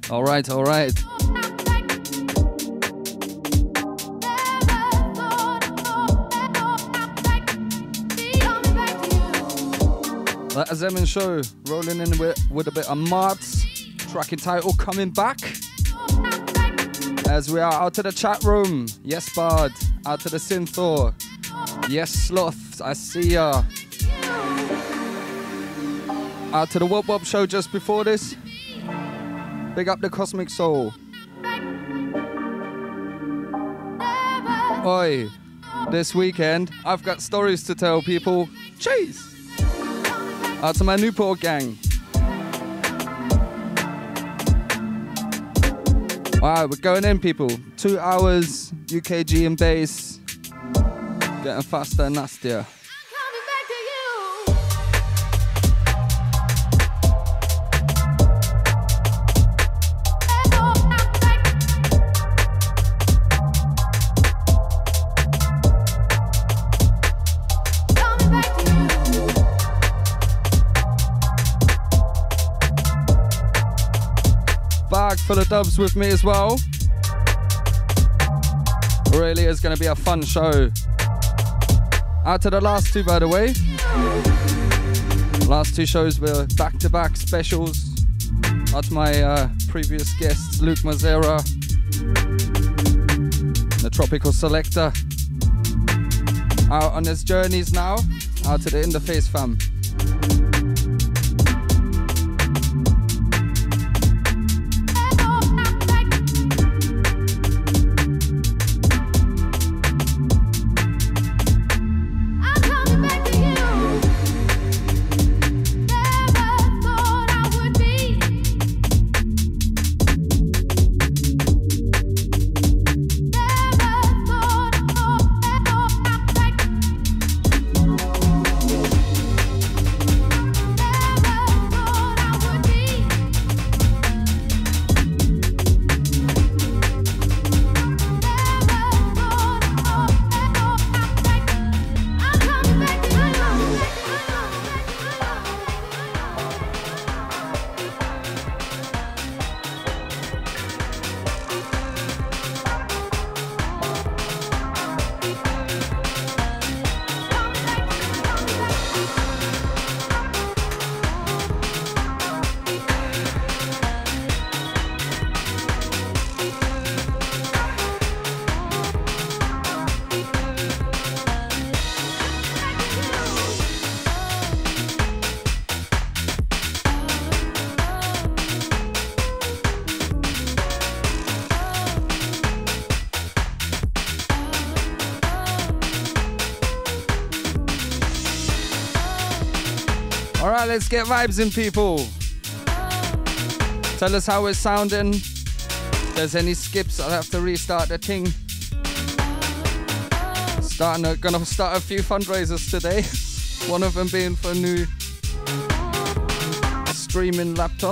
All right, all right. That Zemon show, rolling in with a bit of Mart's track entitled Coming Back. As we are out to the chat room. Yes, Bard. Out to the Synthor. Yes, Sloth. I see ya. Out to the Wop Wop show just before this. Big up the Cosmic Soul. Oi, this weekend I've got stories to tell people. Jeez. Out to my Newport gang. Alright, we're going in, people. 2 hours, UKG and bass. Getting faster and nastier. For the dubs with me as well. Really is going to be a fun show. Out to the last two, by the way. Last two shows were back-to-back specials. Out to my previous guests, Luke Mazera, the Tropical Selector. Out on his journeys now. Out to the Interface fam. Alright, let's get vibes in, people. Tell us how it's sounding. If there's any skips, I'll have to restart the thing. Gonna start a few fundraisers today. One of them being for a new streaming laptop.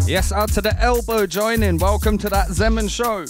Yes, out to the elbow joining. Welcome to that Zemon show.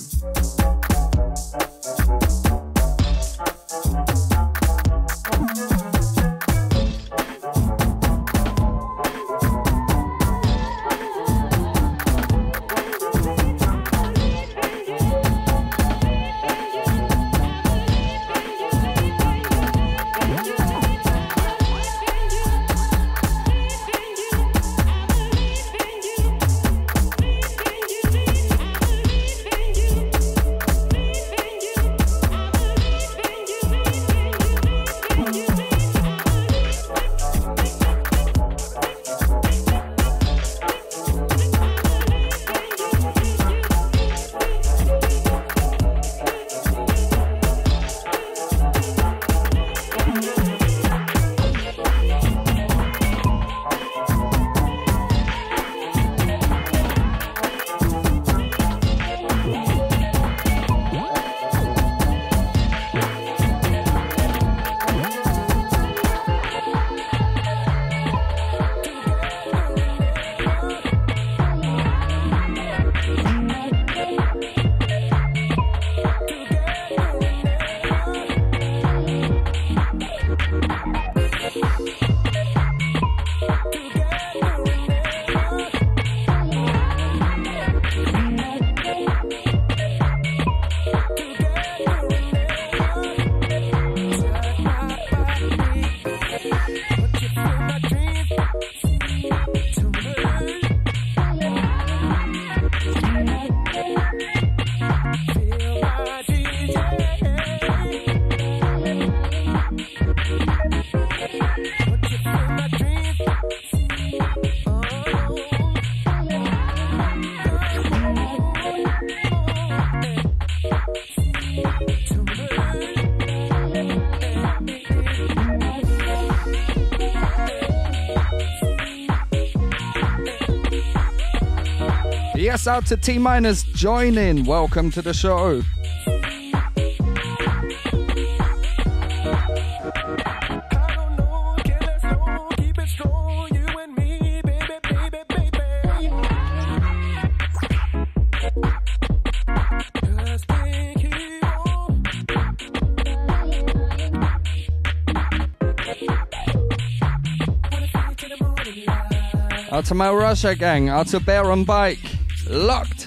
Yes, out to T-Minus joining. Welcome to the show. Out to my Russia gang, out to Bear on Bike, locked.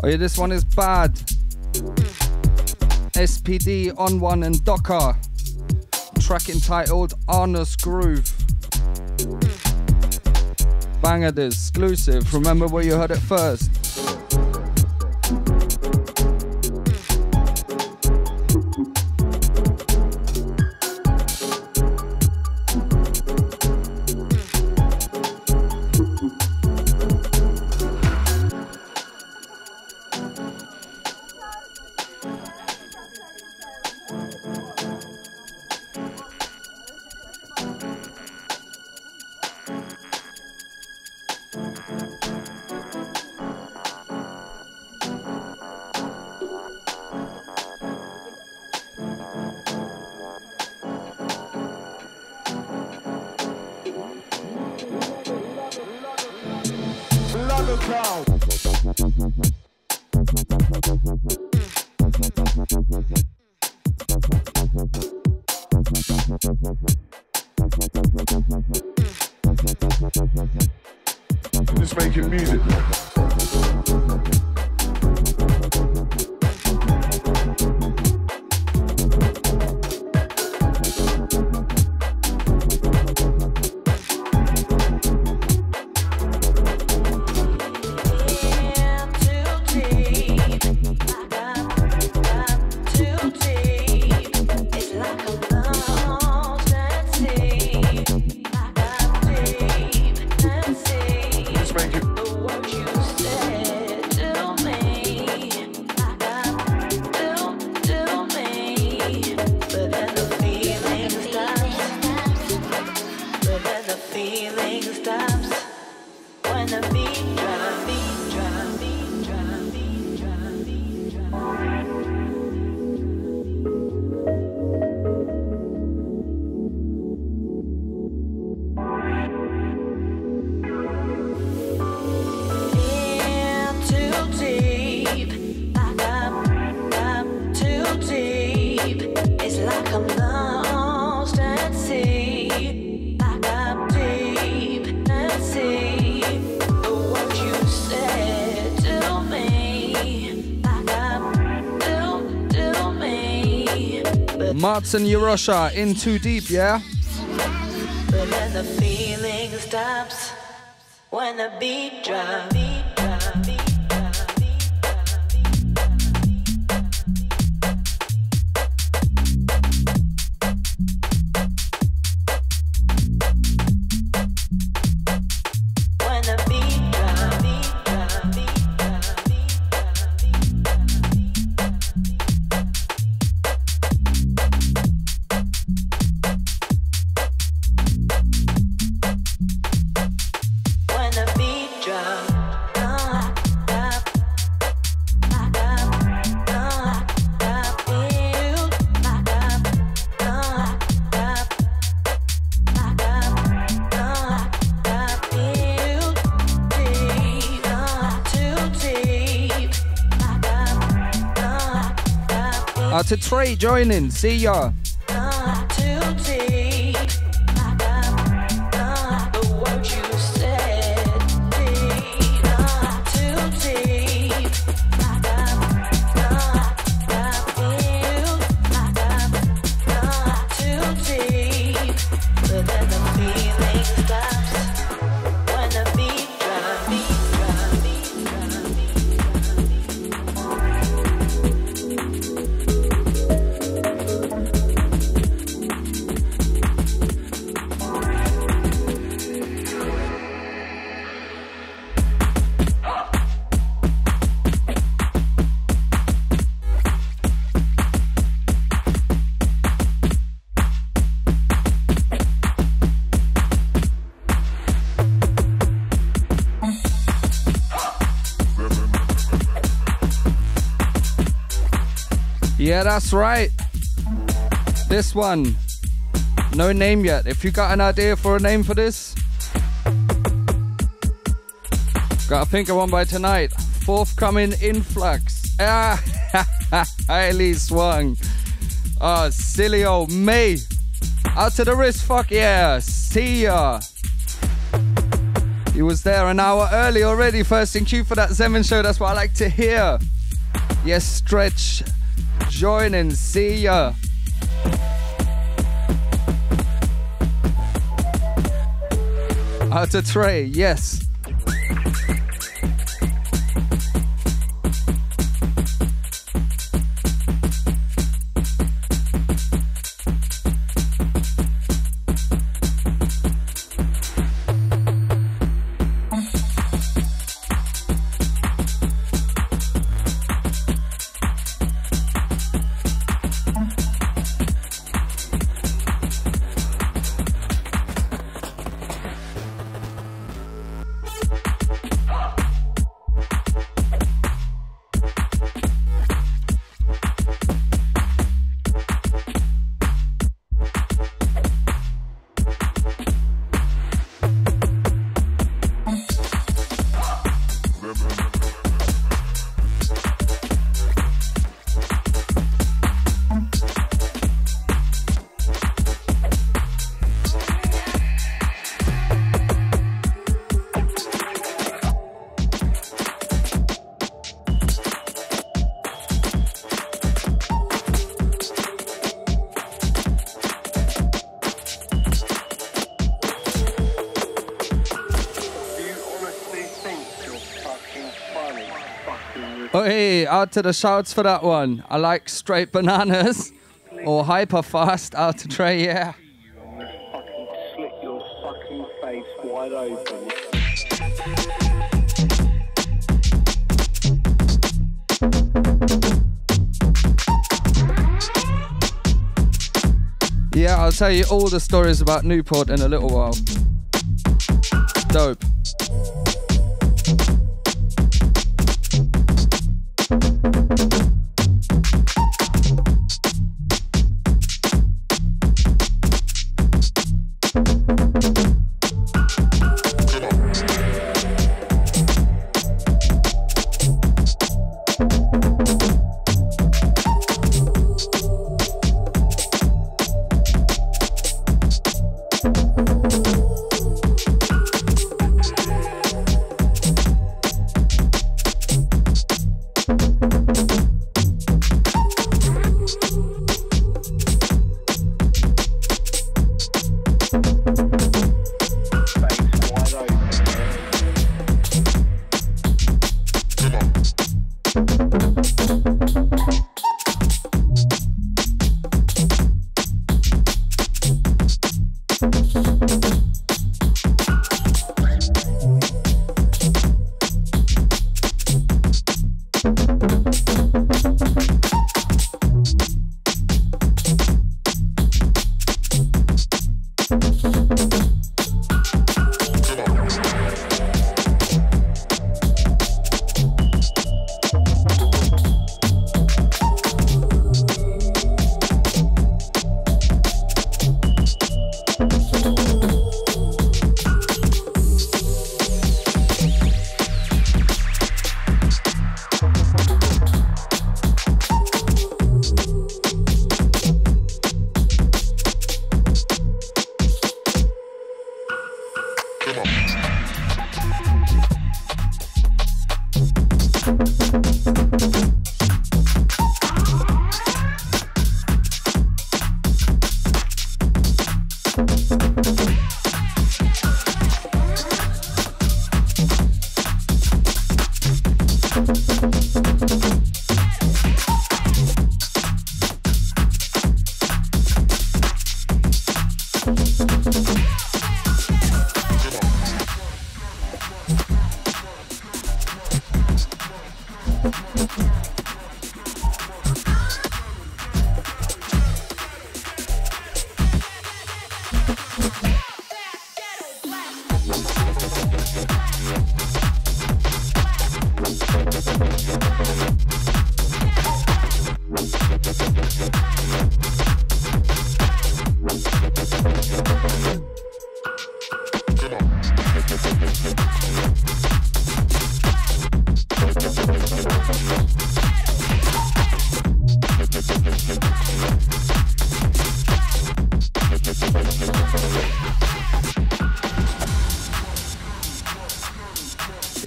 yeah, this one is bad. SPD, On One and Docker. Track entitled Arnus Groove. Banger this, exclusive. Remember where you heard it first. Just making music. Martin Eurosha, In Too Deep, yeah? But then the feeling stops when the beat drops. To Trey joining, see ya. Yeah, that's right. This one, no name yet. If you got an idea for a name for this, gotta think of one by tonight. Forthcoming influx. Ah, highly swung. Oh, silly old me. Out to the wrist, fuck yeah. See ya. He was there an hour early already, first in queue for that Zemon show. That's what I like to hear. Yes, Stretch, joining, see ya. Out to Trey, yes. Oh, hey, out to the shouts for that one. I like straight bananas or hyper fast. Out to Trey, yeah. Slit your fucking face wide open. Yeah, I'll tell you all the stories about Newport in a little while. Dope.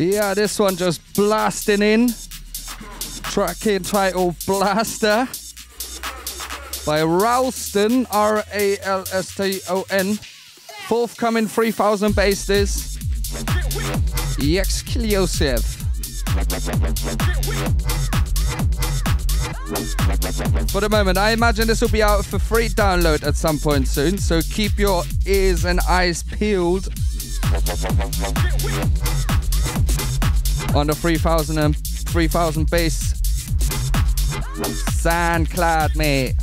Yeah, this one just blasting in. Track entitled Blaster by Ralston, R-A-L-S-T-O-N. Forthcoming 3000 bass this. Exclusive. For the moment, I imagine this will be out for free download at some point soon, so keep your ears and eyes peeled on the 3000 bass SoundCloud, mate.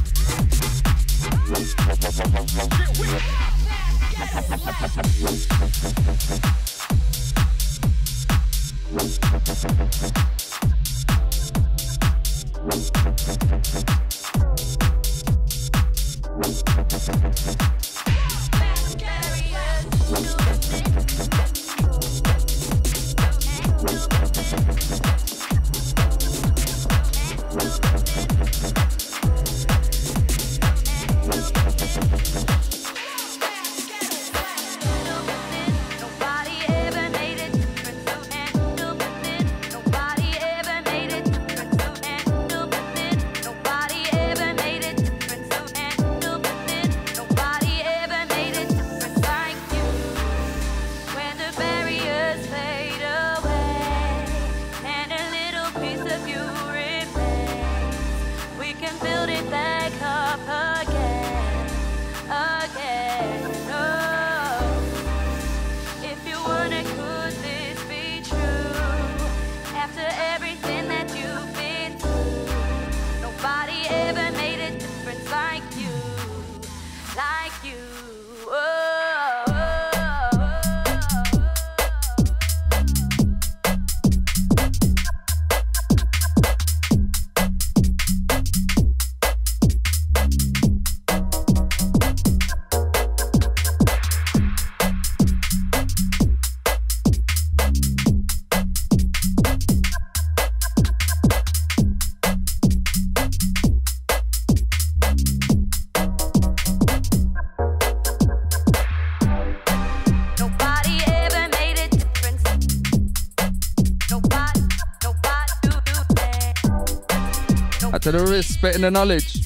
To the wrist, spitting the knowledge.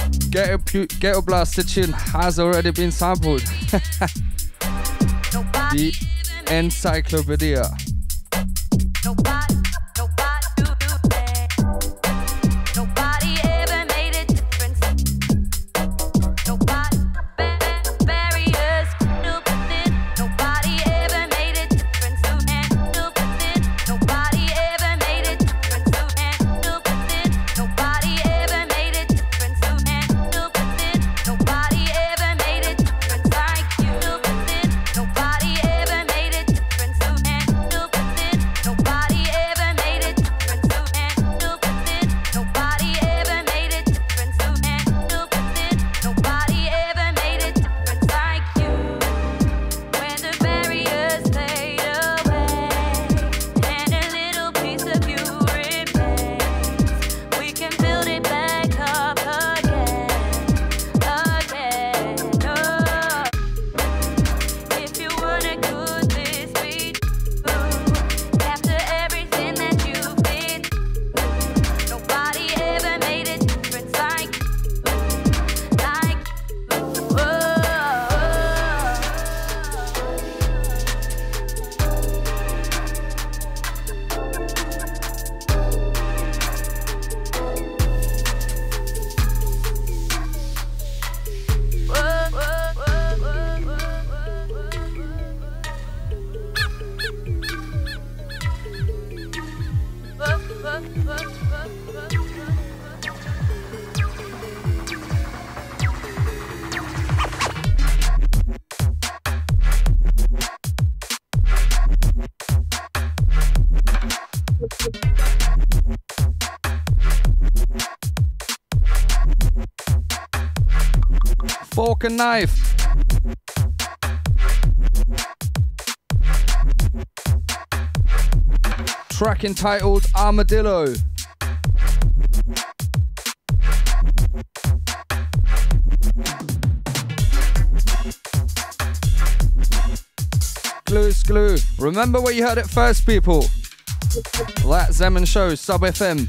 Ghetto Blaster tune has already been sampled. The encyclopedia. Fork and knife. Track entitled Armadillo. Exclu. Remember where you heard it first, people. That Zemon Show, Sub FM.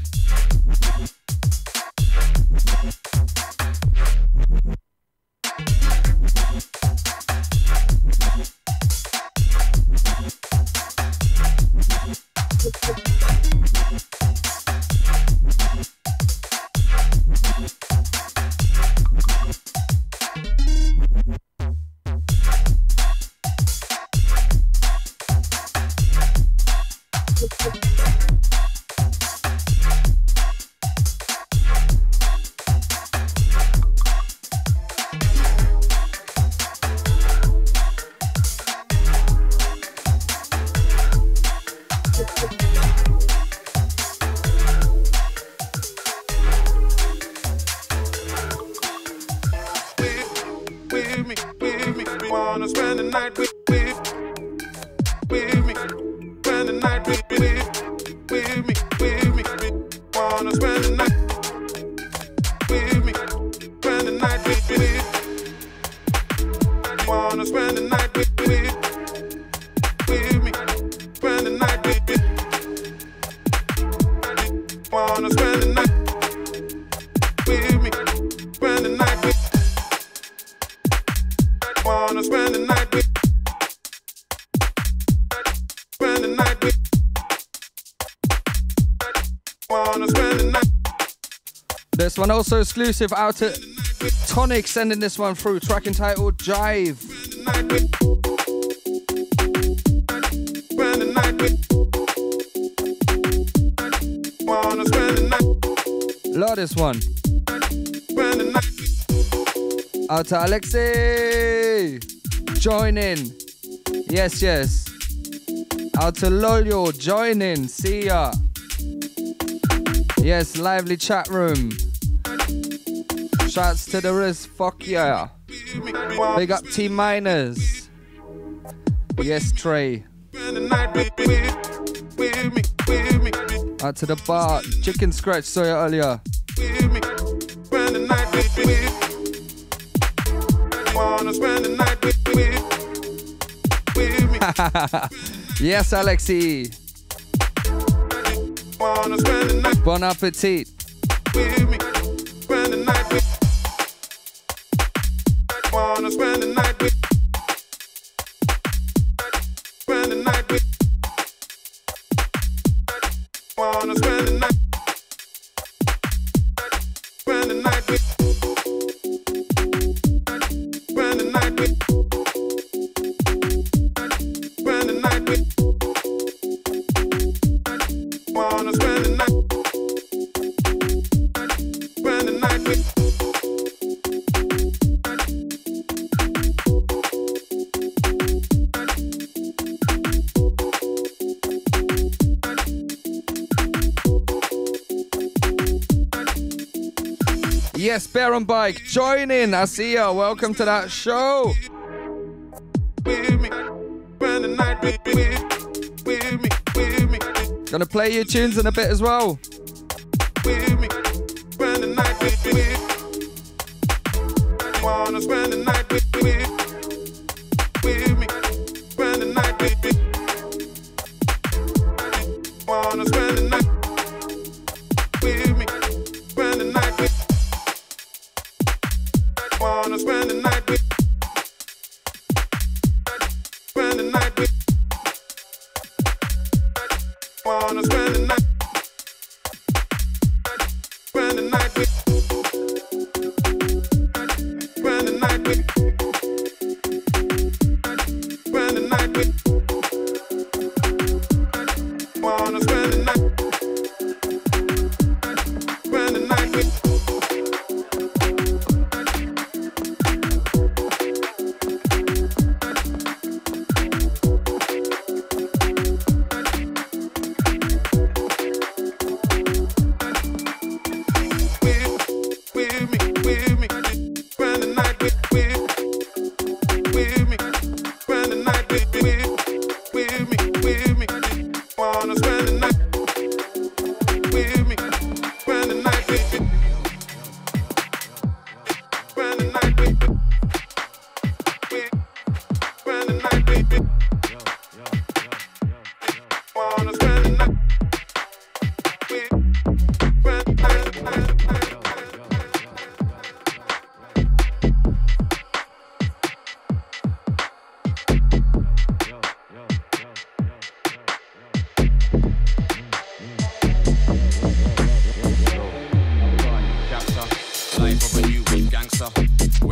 This one also exclusive out to Tonic, sending this one through, track entitled Jive. Love this one. Out to Alexei, join in. Yes, yes. Out to Lolio, join in. See ya. Yes, lively chat room. Shouts to the Riz, fuck yeah. Big up T Miners. Yes, Trey. Out to the bar, Chicken Scratch, saw you earlier. Yes, Alexi. Bon appetit. Yes, Bear and Bike, join in. I see ya. Welcome to that show. Gonna play your tunes in a bit as well. Wanna spend the night with me. Wanna spend the night with me. Spend the night with. Wanna spend the night with. Spend the night with. Wanna spend the night. Spend the night with. Spend the night with. Spend the night with. Wanna spend the night. Spend the night with.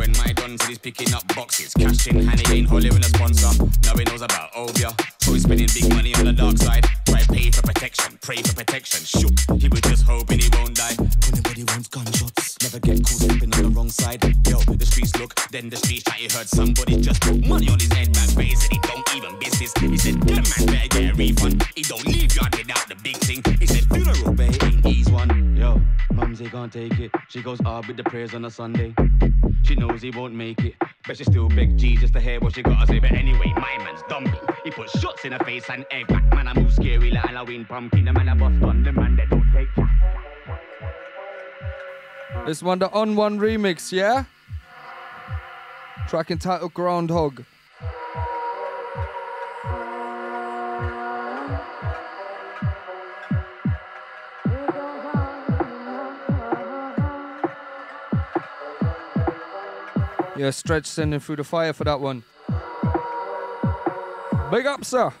when my done said he's picking up boxes. Cash in hand, he ain't holding a sponsor. Now he knows about Obia, so he's spending big money on the dark side. Try pay for protection, pray for protection. Shook, he was just hoping he won't die. Anybody wants gunshots, never get caught slipping on the wrong side. Yo, the streets look, then the streets try. He heard somebody just put money on his head back, but he said he don't even business. He said, them man better get a refund. He don't leave yard without the big thing. He said, funeral bay ain't ease one. Yo, mumsy can't take it. She goes hard with the prayers on a Sunday. She knows he won't make it, but she still beg Jesus to hear what she gotta say. But anyway, my man's dumpy. He put shots in her face and egg back. Man, I move scary like Halloween pumpkin. The man I bust on the man that don't take. This one, the On One remix, yeah? Track entitled Groundhog. Yeah, Stretch sending through the fire for that one. Big up, sir.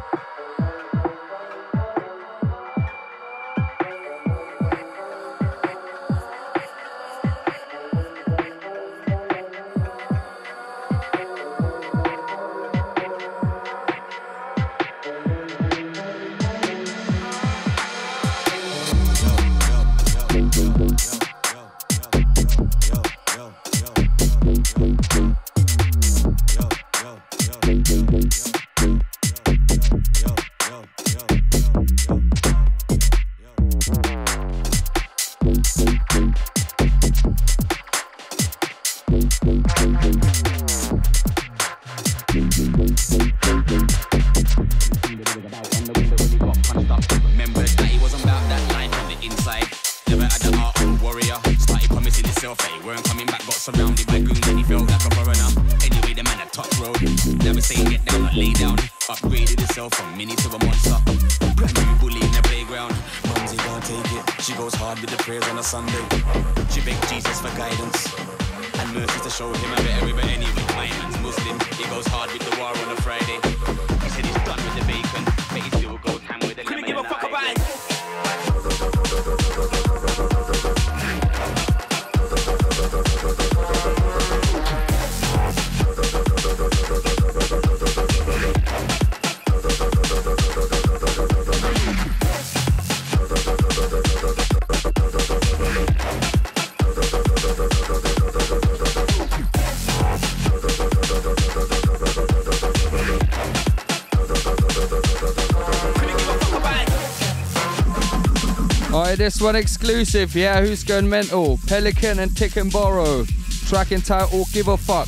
This one exclusive, yeah, who's going mental? Pelican and Tick and Borrow. Track entitled Give a Fuck.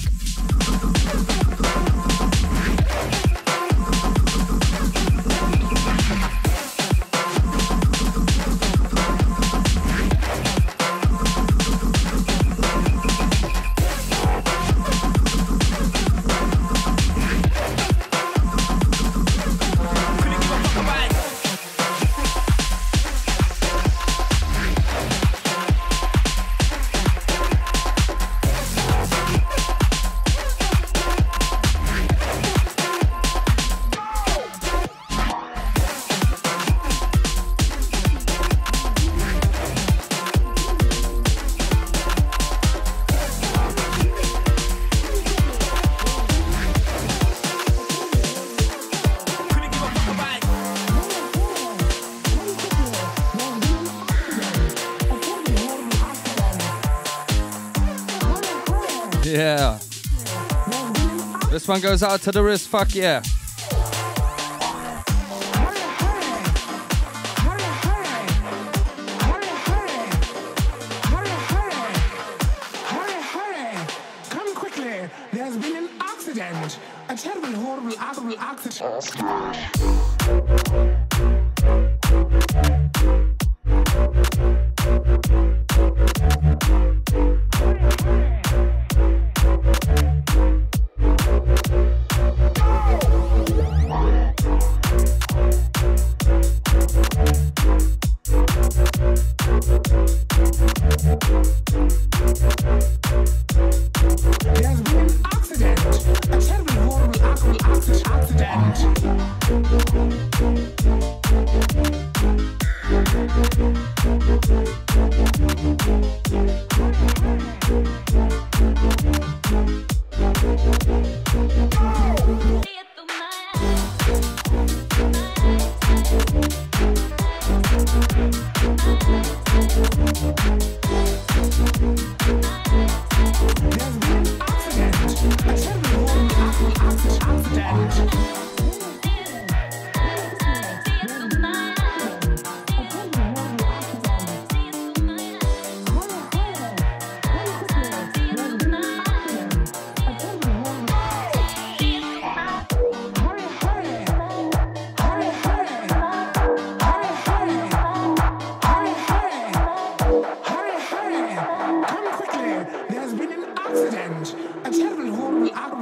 Yeah. This one goes out to the wrist, fuck yeah. Come quickly, there's been an accident. A terrible, horrible, accident.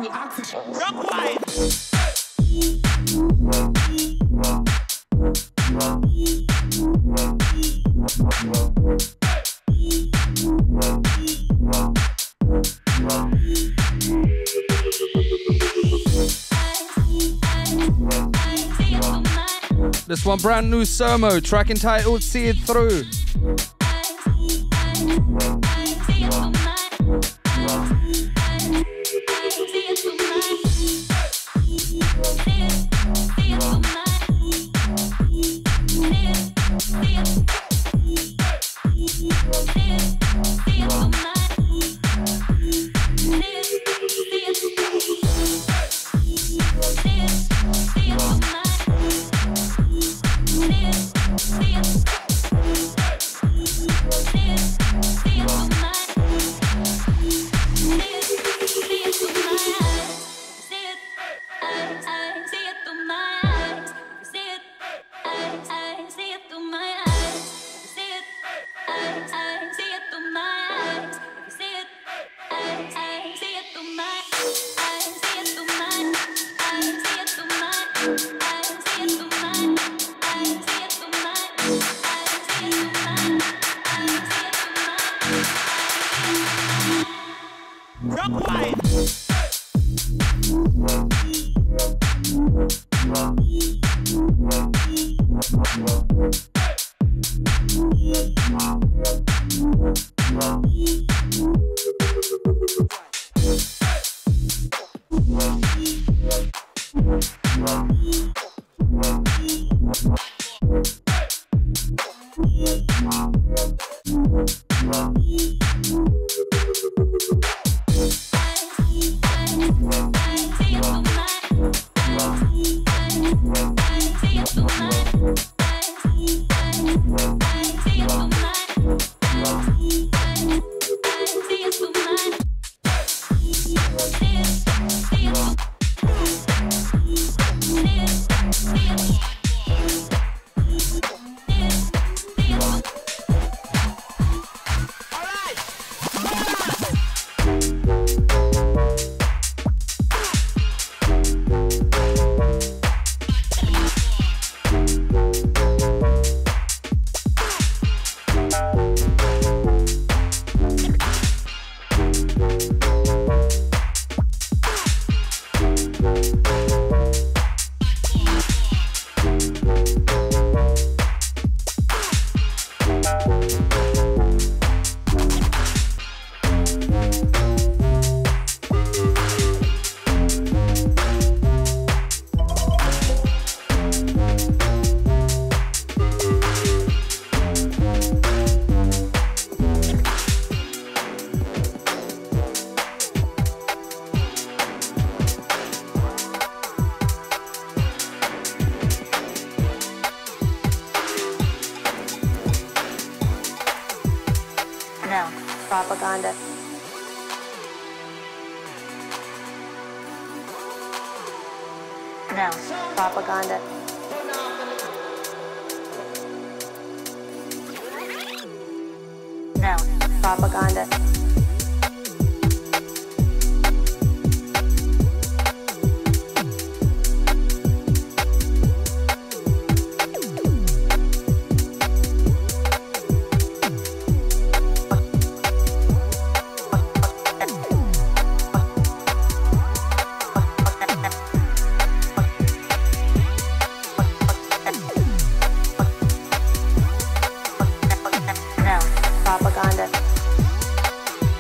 horrible oxygen. This one brand new Sermo, track entitled See It Through. Propaganda. No, propaganda. No, propaganda. Propaganda.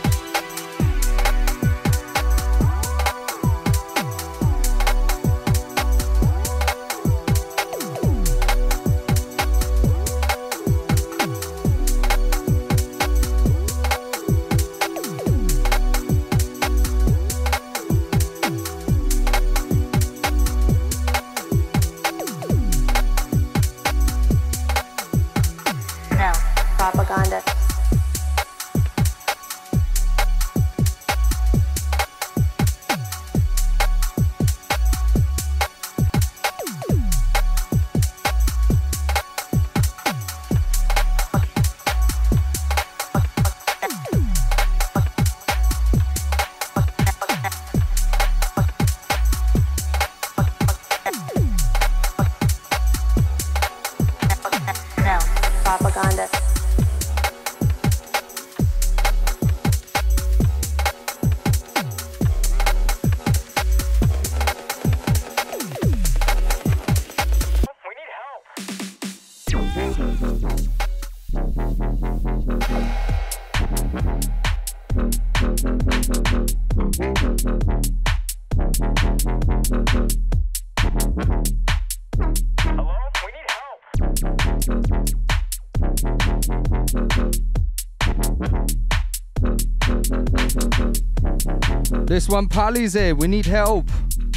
This one, Pali's here. We need help.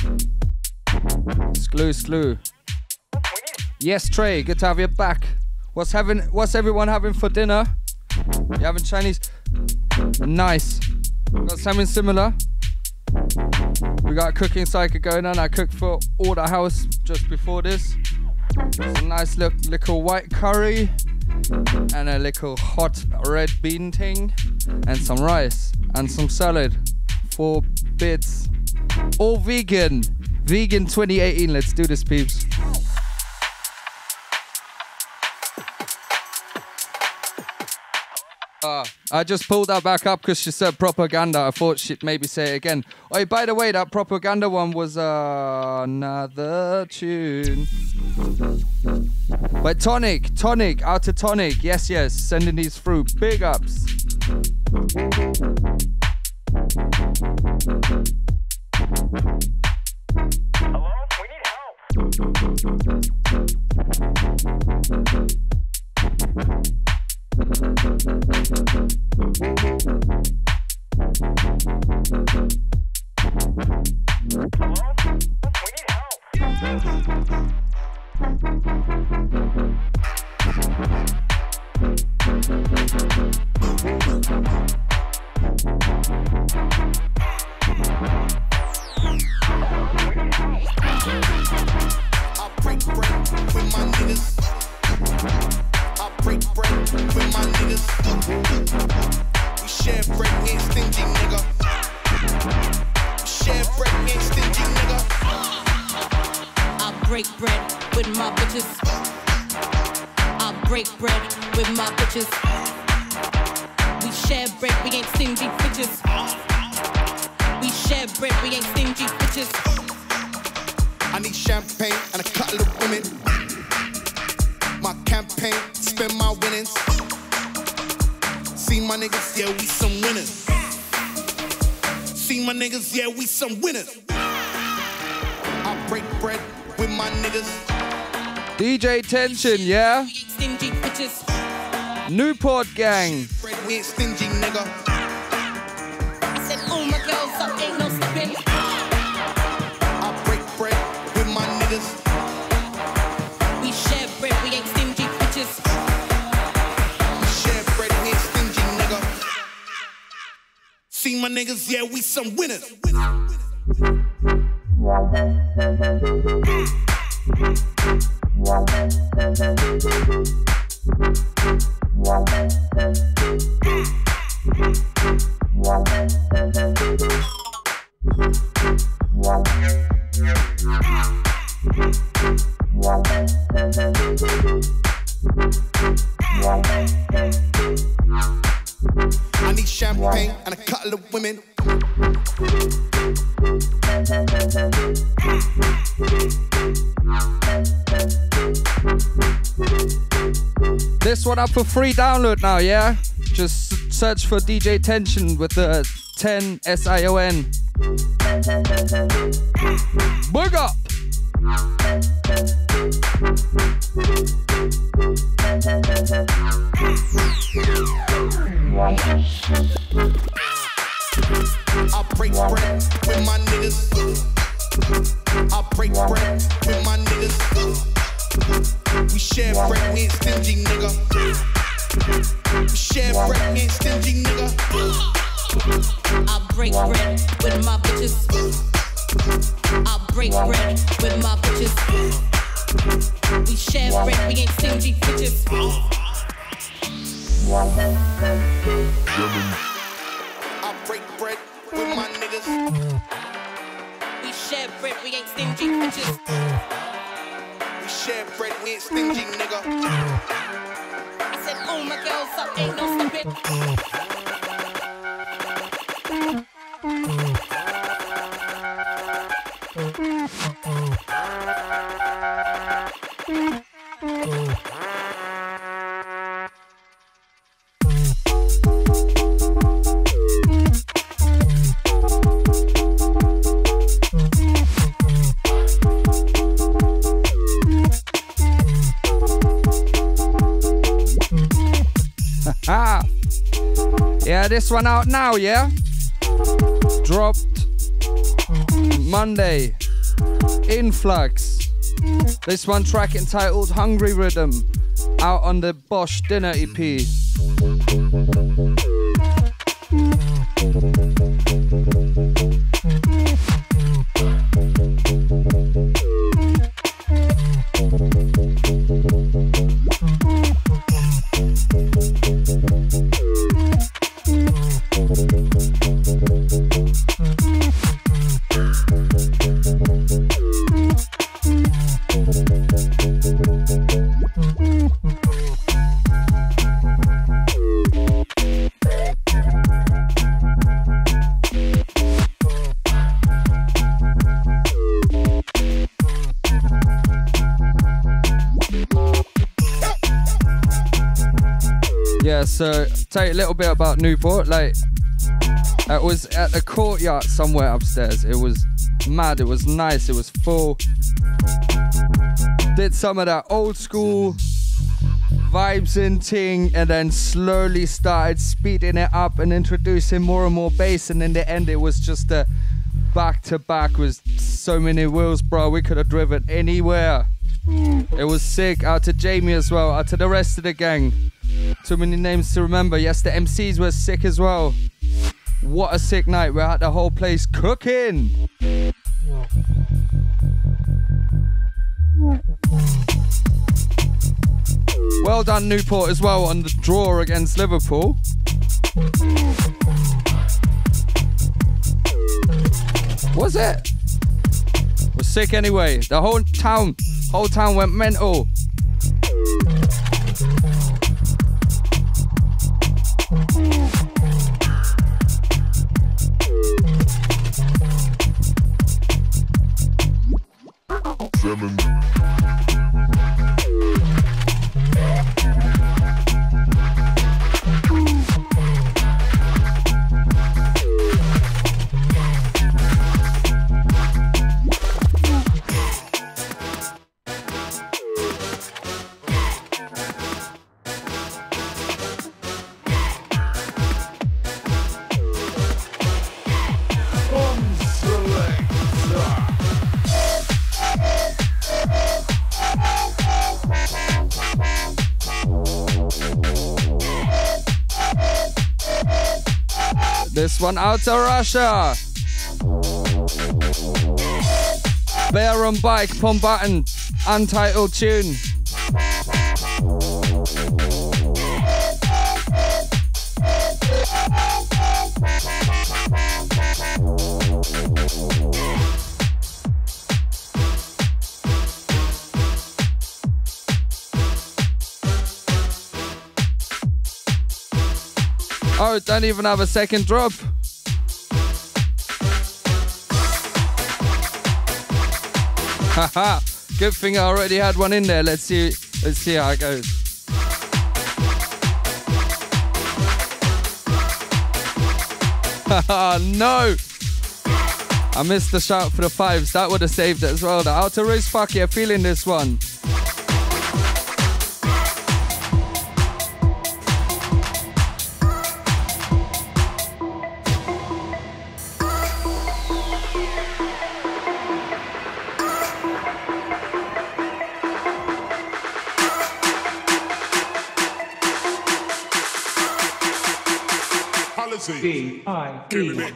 Sklu. Yes, Trey. Good to have you back. What's everyone having for dinner? You having Chinese? Nice. Got something similar. We got a cooking cycle going on. I cooked for all the house just before this. It's a nice little white curry and a little hot red bean thing and some rice and some salad. 4 bits. All vegan. Vegan 2018. Let's do this, peeps. I just pulled that back up because she said propaganda. I thought she'd maybe say it again. Oh, by the way, that propaganda one was another tune. But Tonic, out to Tonic. Yes, sending these through. Big ups. Hello? We need help. Yeah, we some winners. I break bread with my niggas. DJ Tension, yeah? Newport gang. We ain't stingy, nigga. I said, oh my girls, up ain't no slipping. I break bread with my niggas. We share bread, we ain't stingy bitches. We share bread, we ain't stingy, nigga. See my niggas, yeah, we some winners. I need champagne and a couple of women. This one up for free download now, yeah? Just search for DJ Tension with the 10 SION. Big up! I break bread with my niggas. I break bread with my niggas. We share bread, we ain't stingy, nigga. We share bread, we ain't stingy, nigga. I break bread with my bitches. I break bread with my bitches. We share bread, we ain't stingy bitches. I break bread with my niggas. We share bread, we ain't stingy bitches. We share bread, we ain't stingy, nigga. I said, oh my girls, up ain't no slipping. Yeah, this one out now, yeah? Dropped Monday, Influx. This one track entitled Hungry Rhythm, out on the Bosch Dinner EP. Yeah, so tell you a little bit about Newport. Like, it was at the courtyard somewhere upstairs. It was mad, it was nice, it was full. Did some of that old school vibes and ting, and then slowly started speeding it up and introducing more and more bass, and in the end it was just a back-to-back with so many wheels, bro. We could have driven anywhere. It was sick. Out to Jamie as well, out to the rest of the gang. Too many names to remember. Yes, the MCs were sick as well. What a sick night. We had the whole place cooking. Well done, Newport, as well, on the draw against Liverpool. Was it? Was sick anyway. The whole town went mental. Zemon. This one out to Russia. Bear on Bike, Pom Button, untitled tune. Oh, don't even have a second drop. Haha, good thing I already had one in there. Let's see how it goes. Haha, no! I missed the shout for the fives. That would have saved it as well. The outer race, fuck yeah, feeling this one. D-I-E.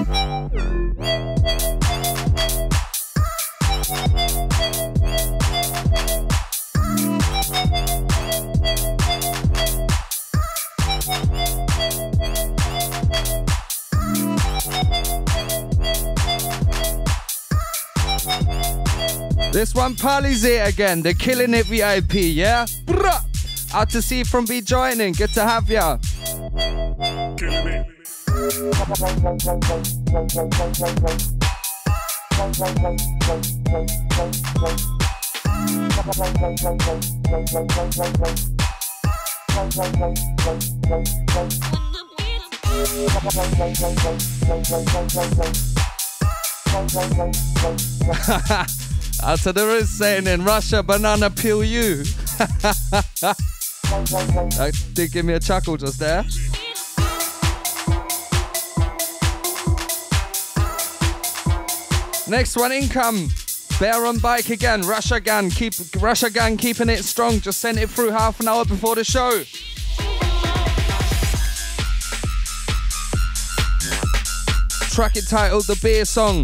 This one, Pally's it again. They're killing it VIP, yeah? Bruh. Out to see from B joining. Good to have ya. Killing it. Out to the wrist saying in Russia, banana peel you. That did give me a chuckle just there. Next one, income. Bear on bike again. Russia Gang, keeping it strong. Just sent it through half an hour before the show. Track it titled The Beer Song.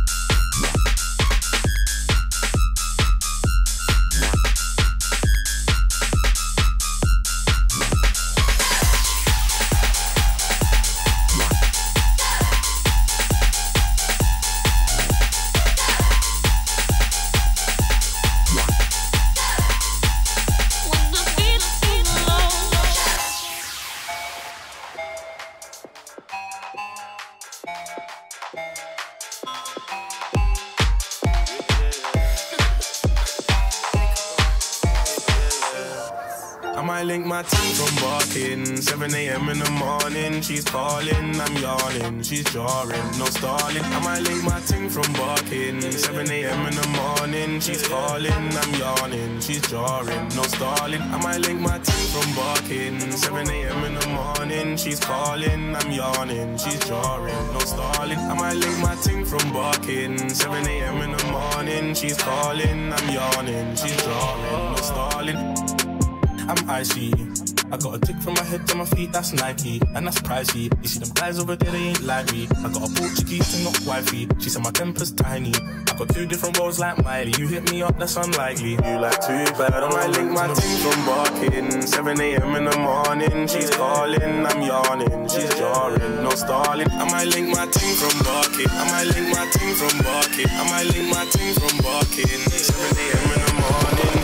Link my team from barking. 7 a.m. in the morning, she's calling, I'm yawning, she's jarring, no stalling. I might link my team from barking. 7 a.m. in the morning, she's calling, I'm yawning, she's jarring, no stalling. I might link my team from barking. 7 a.m. in the morning, she's calling, I'm yawning, she's jarring, no stalling. I might link my team from barking. 7 a.m. in the morning, she's calling, I'm yawning, she's jarring, no stalling. I'm icy. I got a tick from my head to my feet, that's Nike, and that's pricey. You see them guys over there, they ain't like me. I got a Portuguese thing, not wifey. She said my temper's tiny. I got 2 different roles like Miley. You hit me up, that's unlikely. You like too bad. I might link my team from barking. 7 a.m. in the morning, she's calling, I'm yawning, she's jarring, no stalling. I might link my team from barking. I might link my team from barking. I might link my team from barking. 7 a.m. in the morning.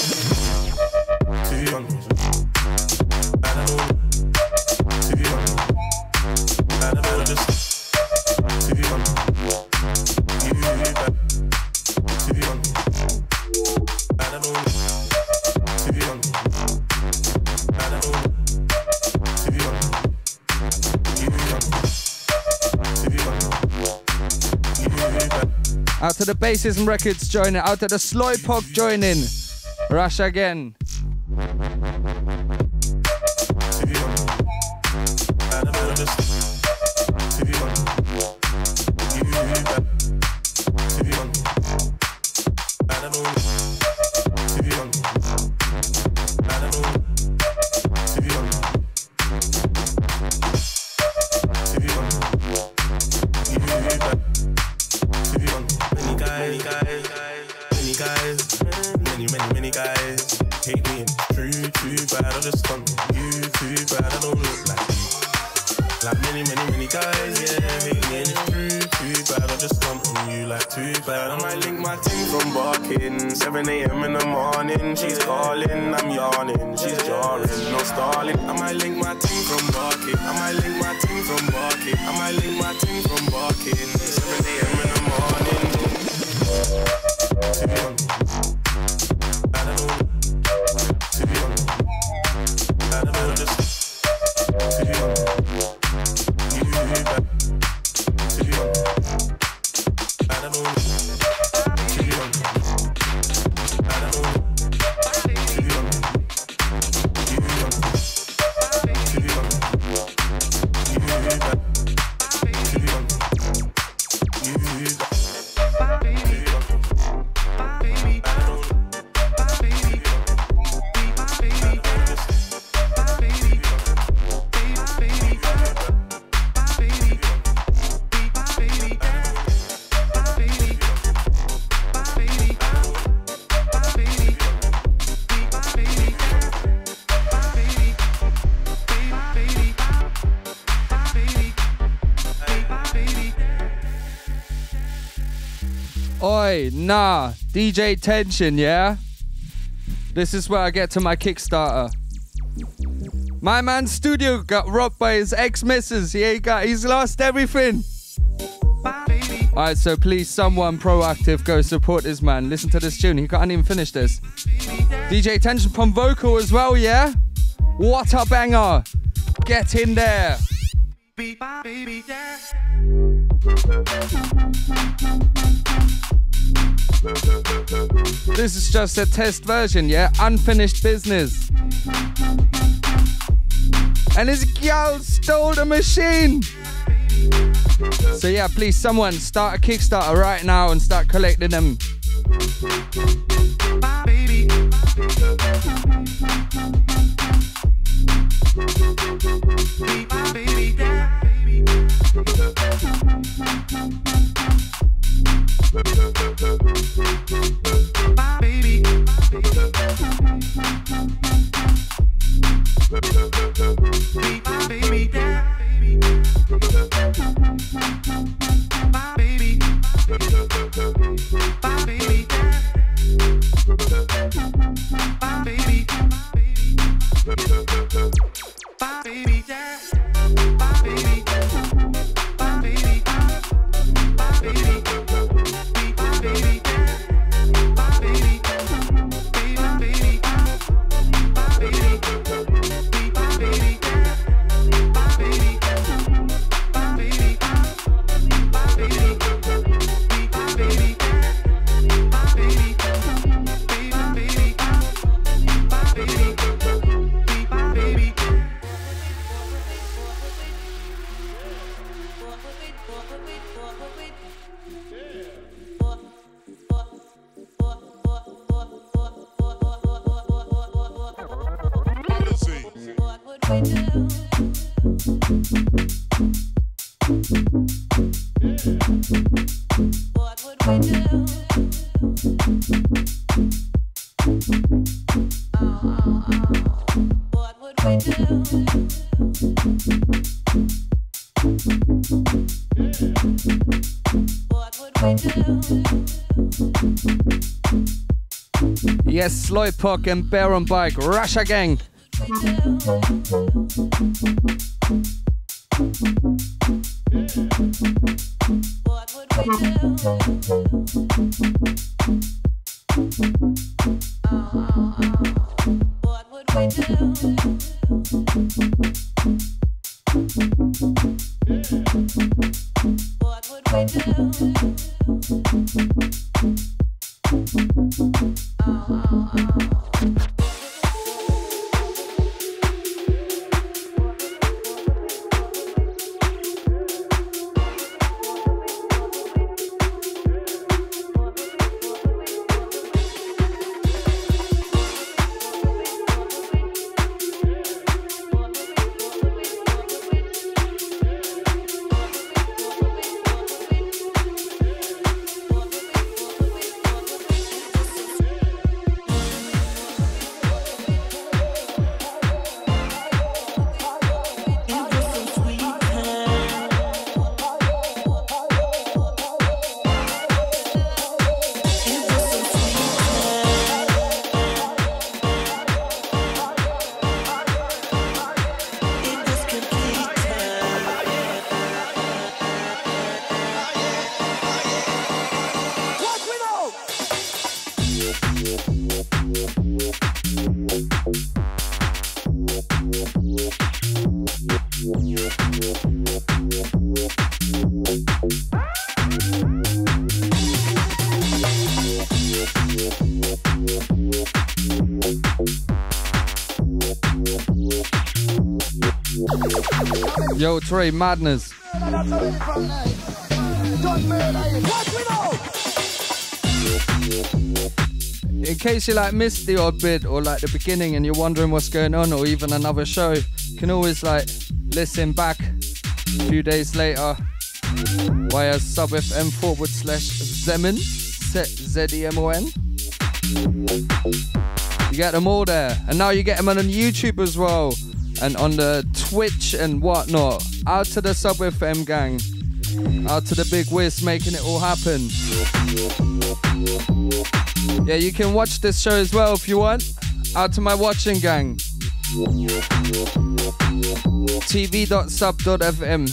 Too young. Out to the Bassism Records joining, out to the Sloy Pop joining. Rush again. Oi, nah, DJ Tension, yeah? This is where I get to my Kickstarter. My man's studio got robbed by his ex-missus. He's lost everything. Alright, so please, someone proactive, go support this man. Listen to this tune. He can't even finish this. DJ Tension from vocal as well, yeah? What a banger. Get in there. This is just a test version, yeah? Unfinished business. And his gal stole the machine. So yeah, please someone start a Kickstarter right now and start collecting them. Baby. Baby, yeah. Baby. Baby, yeah. Yes, Sloypok and Bear on Bike, Russia Gang. Yo, Trey, madness. In case you like missed the odd bit or like the beginning and you're wondering what's going on, or even another show, you can always like listen back a few days later via subfm/Zemon, Z-E-M-O-N. You get them all there, and now you get them on YouTube as well, and on the Twitch and whatnot. Out to the Sub FM gang, out to the Big Wiz making it all happen. Yeah, you can watch this show as well if you want. Out to my watching gang. tv.sub.fm.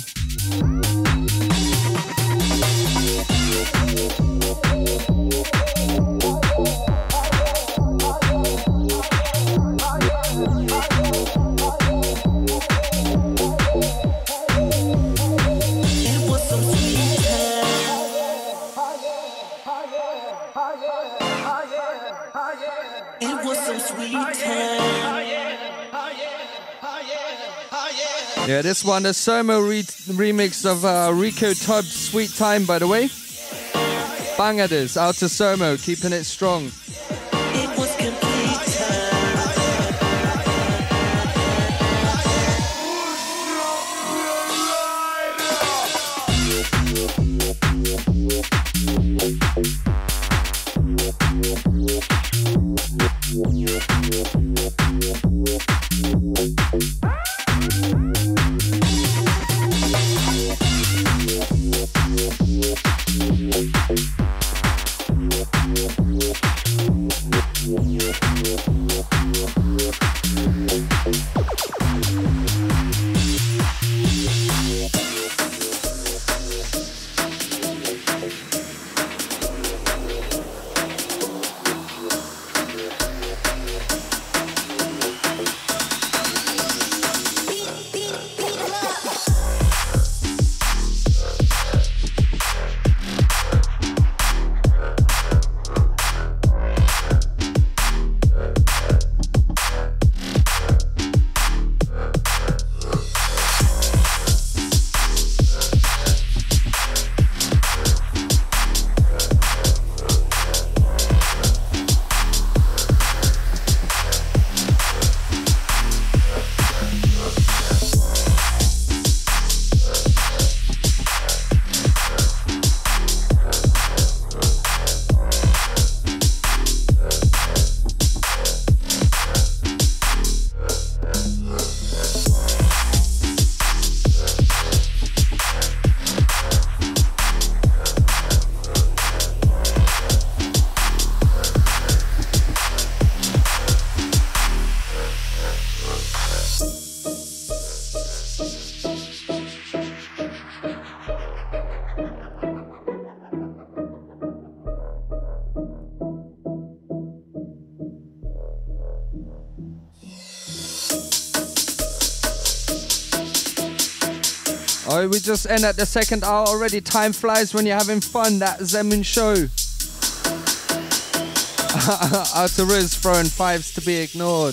It was some sweet time. Oh yeah, oh yeah, oh yeah, oh yeah. Yeah, this one, the Sermo remix of Rico Tubbs' Sweet Time, by the way. Banger this, out to Sermo, keeping it strong. It was complete time. Oh, we just end at the second hour already. Time flies when you're having fun. That Zemon show. Out to Riz throwing fives to be ignored.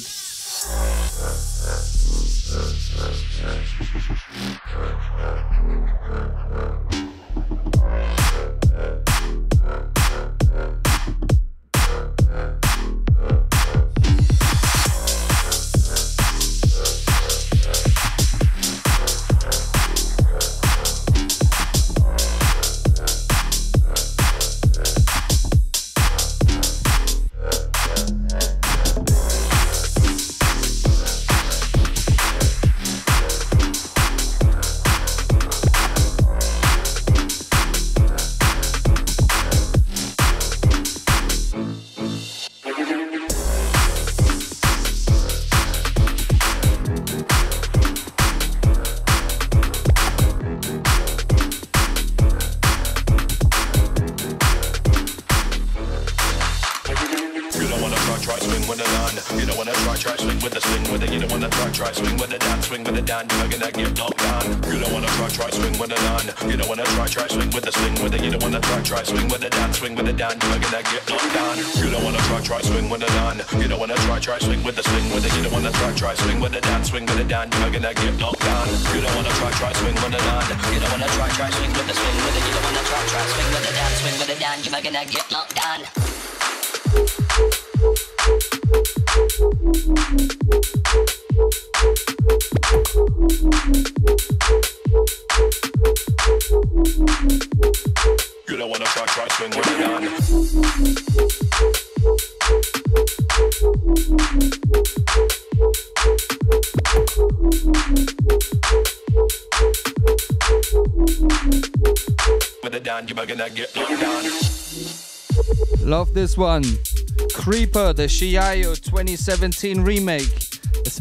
Love this one. Creeper, the Shiayo 2017 remake. It's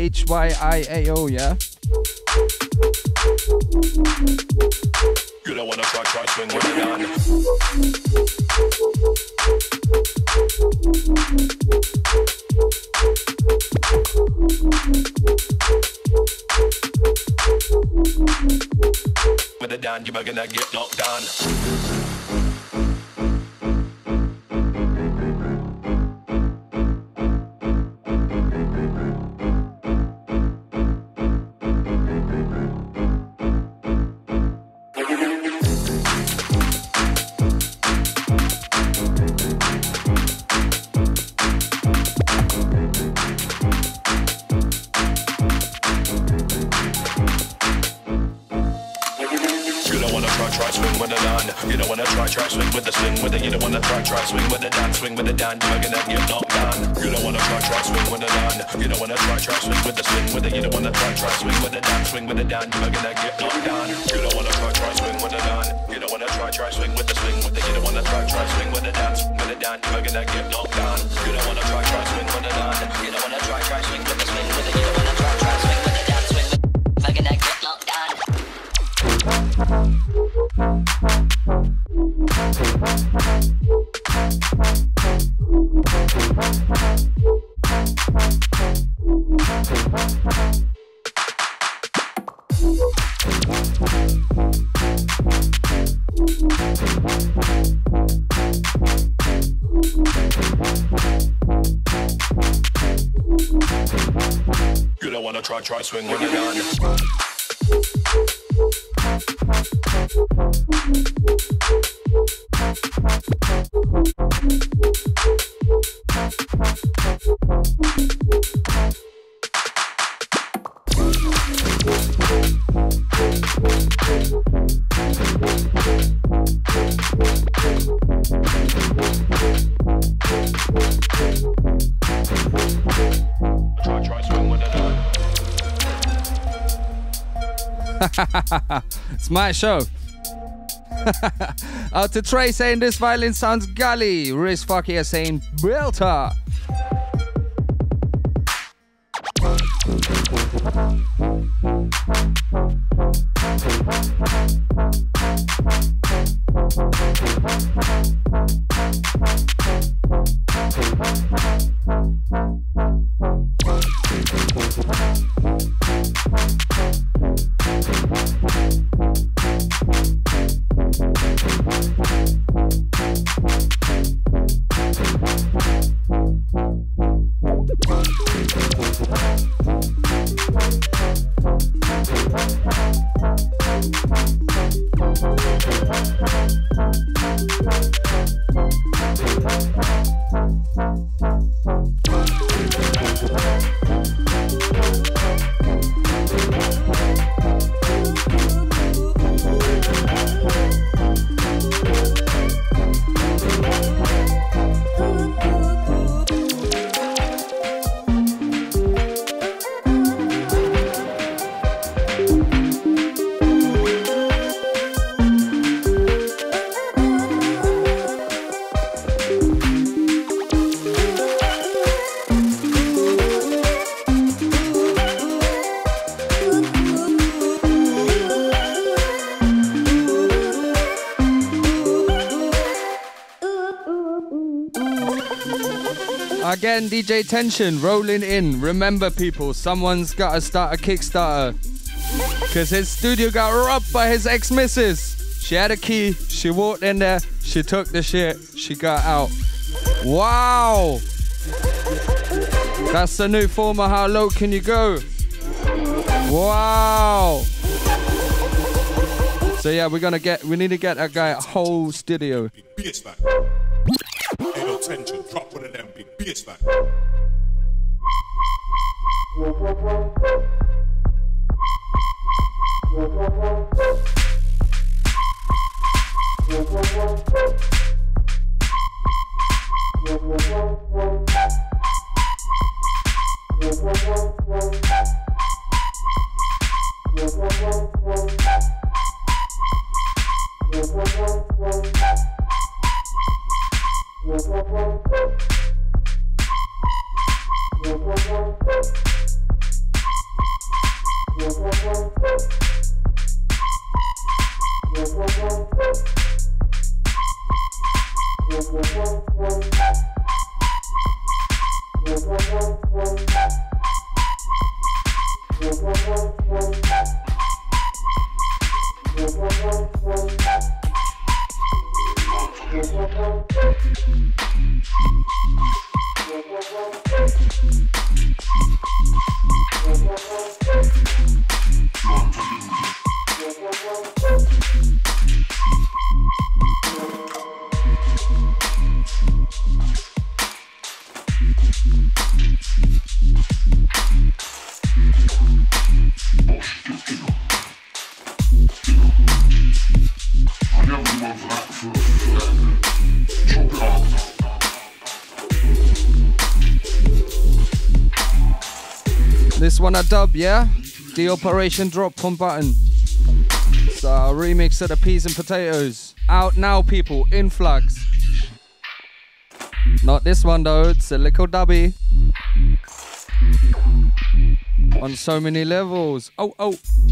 SHYIAO, yeah? You don't wanna try swing with the gun. With the down, you're gonna get knocked down. done. You don't wanna try swing with the swing with it. You don't wanna try swing with the dance, swing with the dance. You're gonna get knocked down. You don't wanna try swing with the dance. You don't wanna try swing with the swing with it. You don't wanna try swing with the dance, swing with the dance. You're gonna get knocked down. You don't wanna try swing with the dance. You don't wanna try swing with the swing with it. You don't wanna try swing with the dance, with the dance. You're gonna get knocked down. You don't wanna try swing with the dance. You don't wanna try swing with the swing with it. You don't wanna try swing with the dance, swing with. You're gonna get knocked down. You don't wanna try swing with the dance. It's my show. Out to Trey saying this violin sounds gully. Riz Fakir saying Belter. Again, DJ Tension rolling in. Remember, people, someone's got to start a Kickstarter. Because his studio got robbed by his ex-missus. She had a key. She walked in there. She took the shit. She got out. Wow. That's the new form of how low can you go. Wow. So yeah, we need to get that guy a whole studio. Ain't no tension, drop one of them big bass line. This one a dub, yeah? The Operation Drop from Button. So a remix of the Peas and Potatoes. Out now, people, in flux. Not this one though, it's a little dubby. On so many levels. Oh, oh.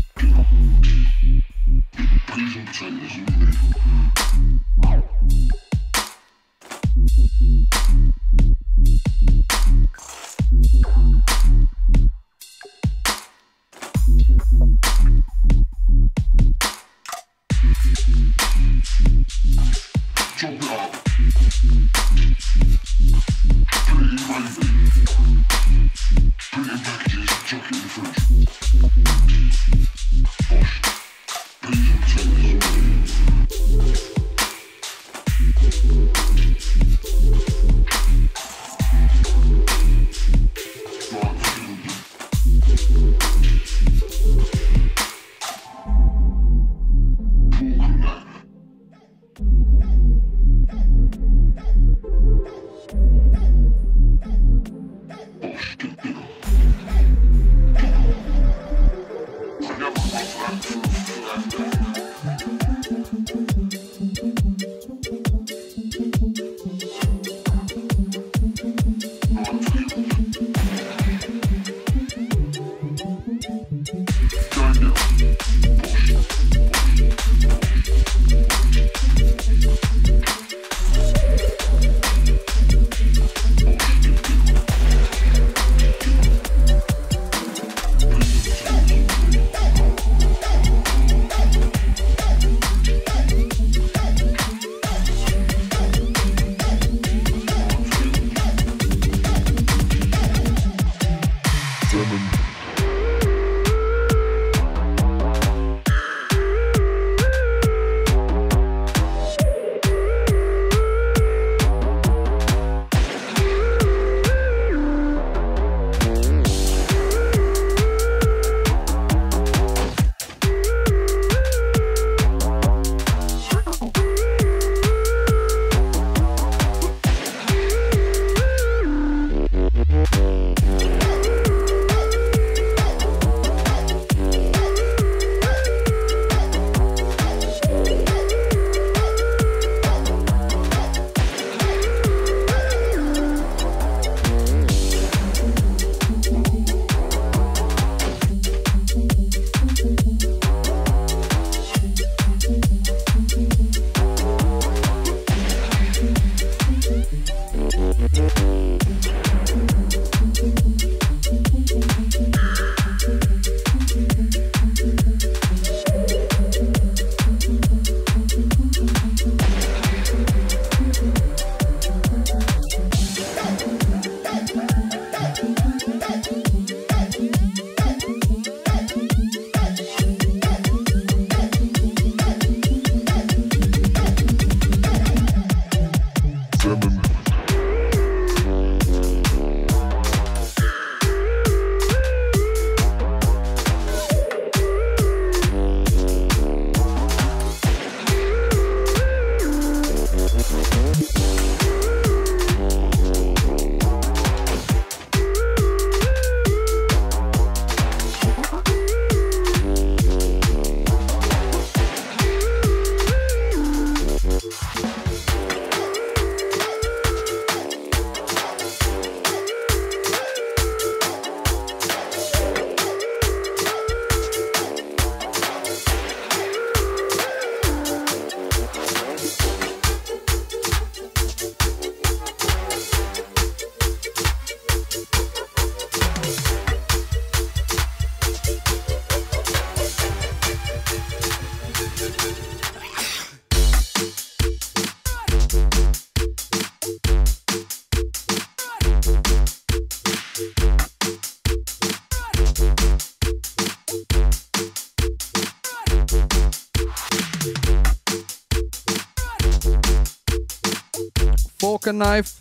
Fork and Knife,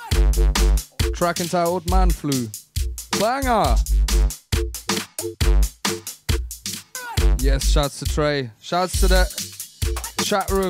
track entitled Man Flu. Banger! Yes, shouts to Trey. Shouts to the chat room.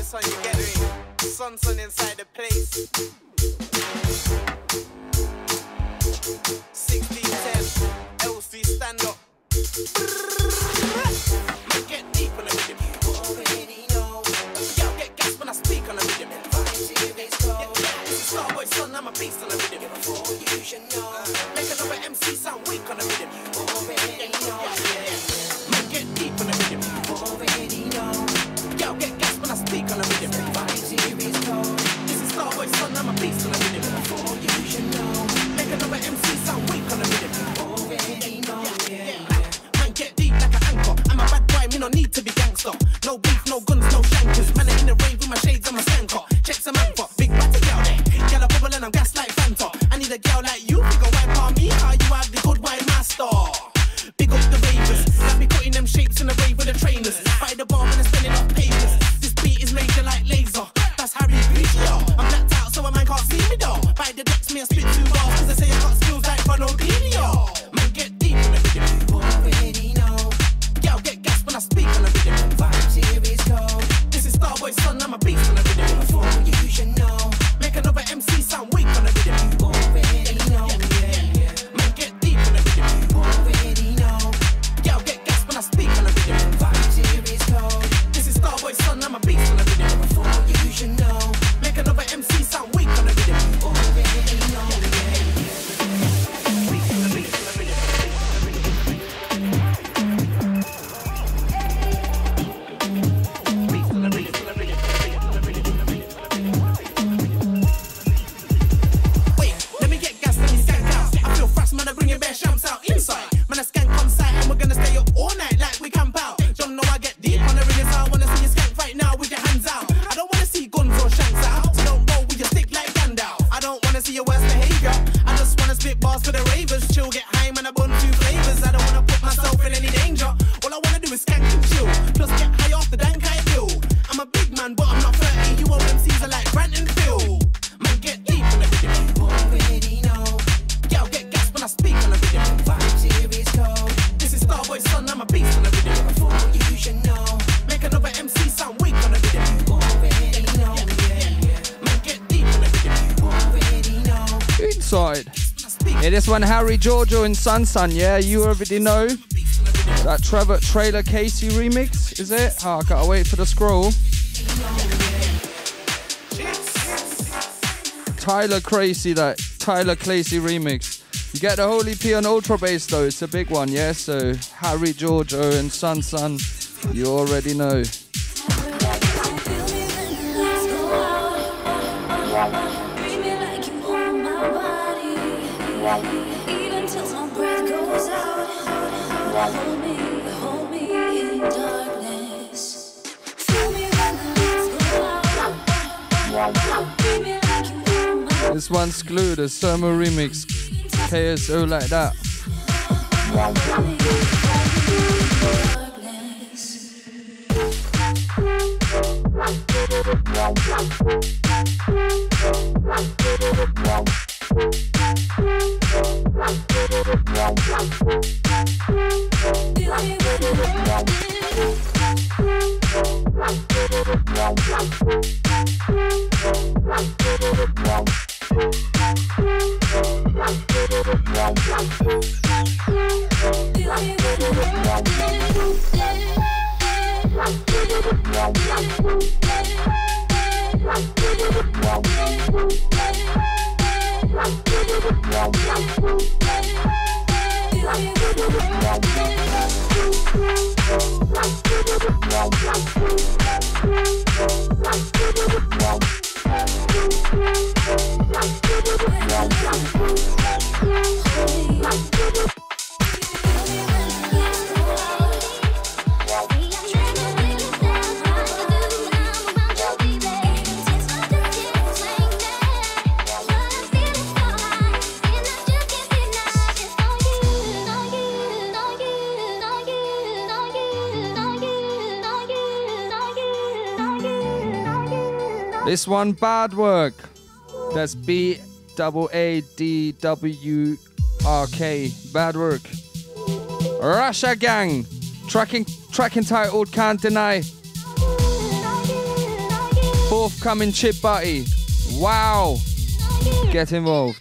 Son, you get me? Son inside the place. 1610, LC stand up. Man, get deep on the rhythm. You already know. Yo, get gas when I speak on the rhythm. This is Starboy, son, I'm a beast on the rhythm. Before you should know. Make another MC sound weak on the rhythm. You already know. Man, get deep on the rhythm. You already know. Yo, get gas when I speak on the rhythm. This is Starboy, son, I'm a beast on the rhythm. Before you should know. Make another MC sound weak on the rhythm. You already know. Man, get deep like an anchor. I'm a bad boy, me no need to be gangster. No beef, no guns, no shankers. Man, in the rave with my shades and my skanker. Check some man for big batty girl there. Girl, I bubble and I'm gas like Fanta. I need a girl like you, big a wipe on me. How you have the good wine master? Big up the ravers. Got me cutting them shapes in the rave with the trainers. By the bar when I'm spinning off papers. This beat is major like laser. That's Harry Preacher. I'm blacked out so a man can't see me though. By the decks, me I spit 2 bars. Cause I say I got skills like Ronaldinho. Man, get deep in the rhythm. You already know. Yo, get gas when I speak on the rhythm. Vibes here is cold. This is Starboy, son, I'm a beast on the rhythm. Before you should know. Make another MC sound weak on the rhythm. You already know. Man, get deep in the rhythm. You already know. Yo, get gas when I speak on the rhythm. Vibes here is cold. This is Starboy, son, I'm a beast on the rhythm. Before you should know. Make another MC sound weak on the rhythm. You already know. This one, Harry Giorgio and Sun, yeah, you already know. That Trailer Casey remix, is it? Oh, I gotta wait for the scroll. Tyler Casey remix. You get the whole EP on Ultra Bass though, it's a big one, yeah? So, Harry Giorgio and Sun, you already know. Even till my breath goes out, hold me in darkness. Feel me when the lights go out. Treat me like you own my This one's Glue, the Sermo remix. KSO like that. This one, Bad Work. That's B-A-A-D-W-R-K. Bad Work. Russia Gang. Track entitled Can't Deny. Forthcoming chip butty. Wow. Get involved.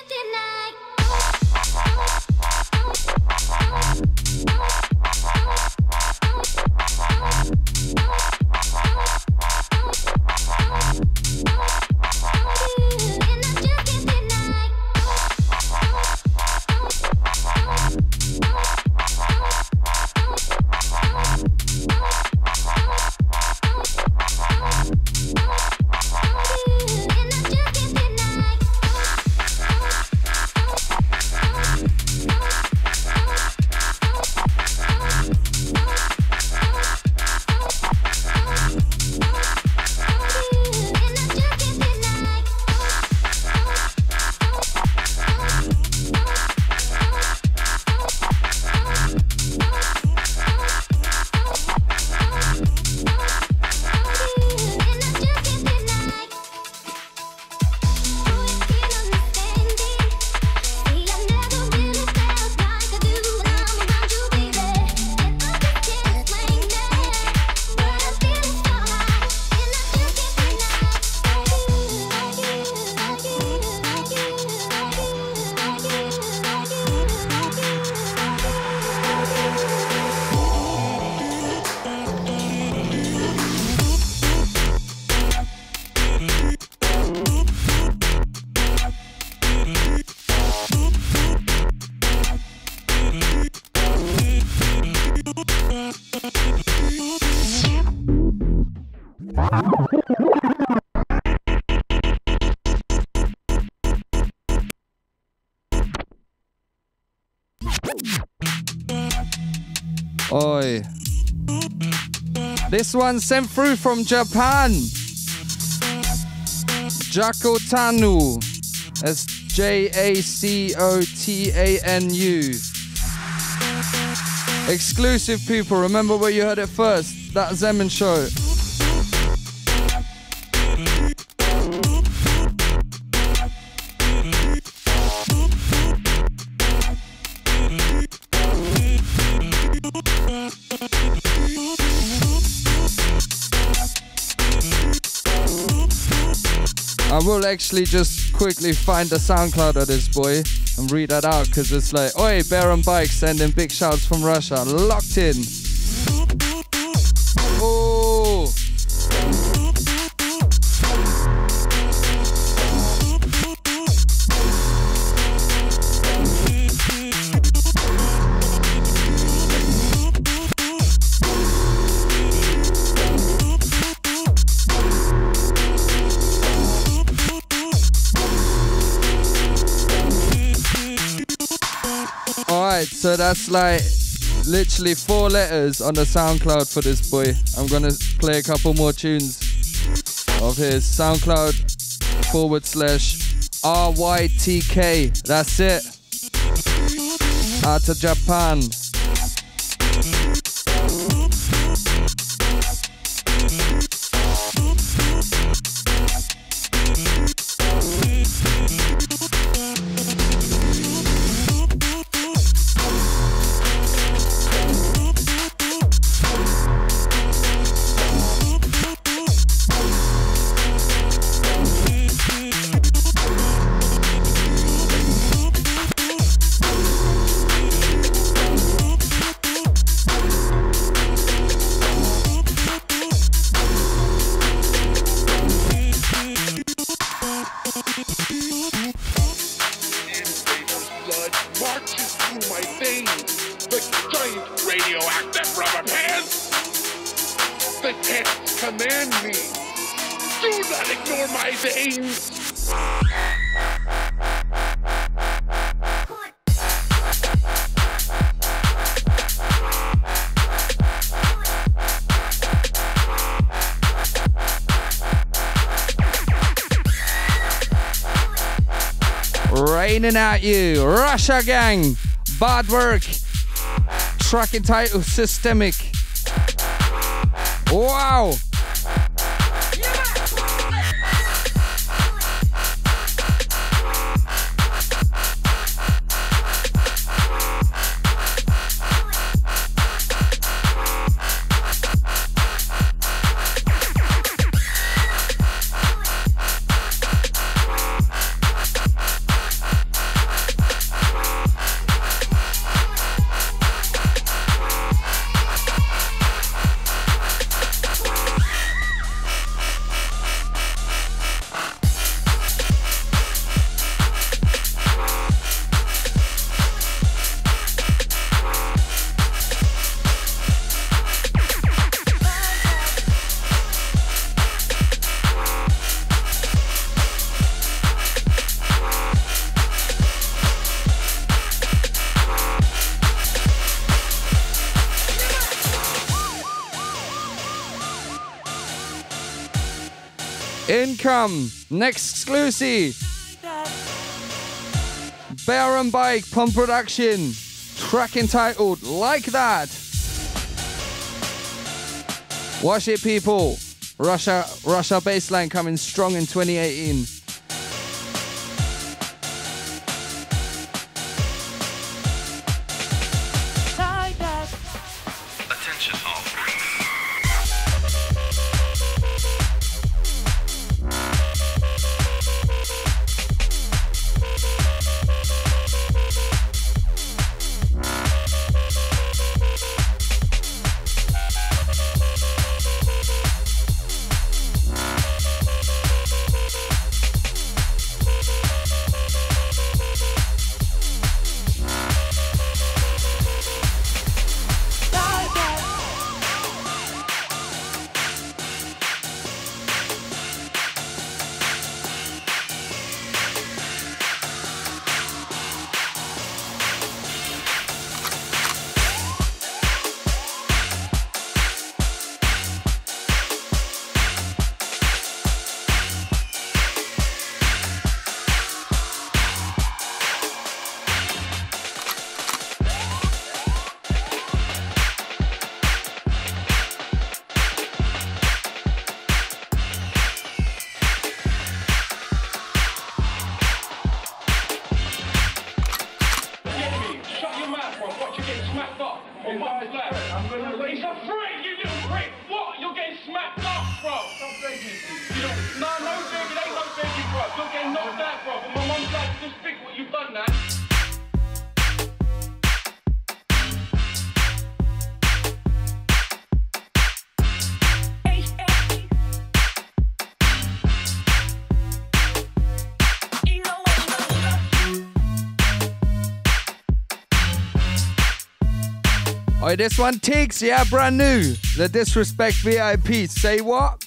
Oi. This one sent through from Japan. Jakotanu. That's J-A-C-O-T-A-N-U. Exclusive people. Remember where you heard it first. That Zemon show. I will actually just quickly find the SoundCloud of this boy and read that out, because it's like, oi, Bear on Bike sending big shouts from Russia. Locked in. Oh. Alright, so that's like literally 4 letters on the SoundCloud for this boy. I'm gonna play a couple more tunes of his SoundCloud/RYTK. That's it. Out of Japan. Raining at you, Russia gang, bad work. Track entitled Systemic. Wow. Income. Next exclusive. Bear and Bike, Pump Production. Track entitled Like That. Wash it, people. Russia baseline coming strong in 2018. Oh, this one Tiggs, yeah, brand new. The Disrespect VIP. Say what?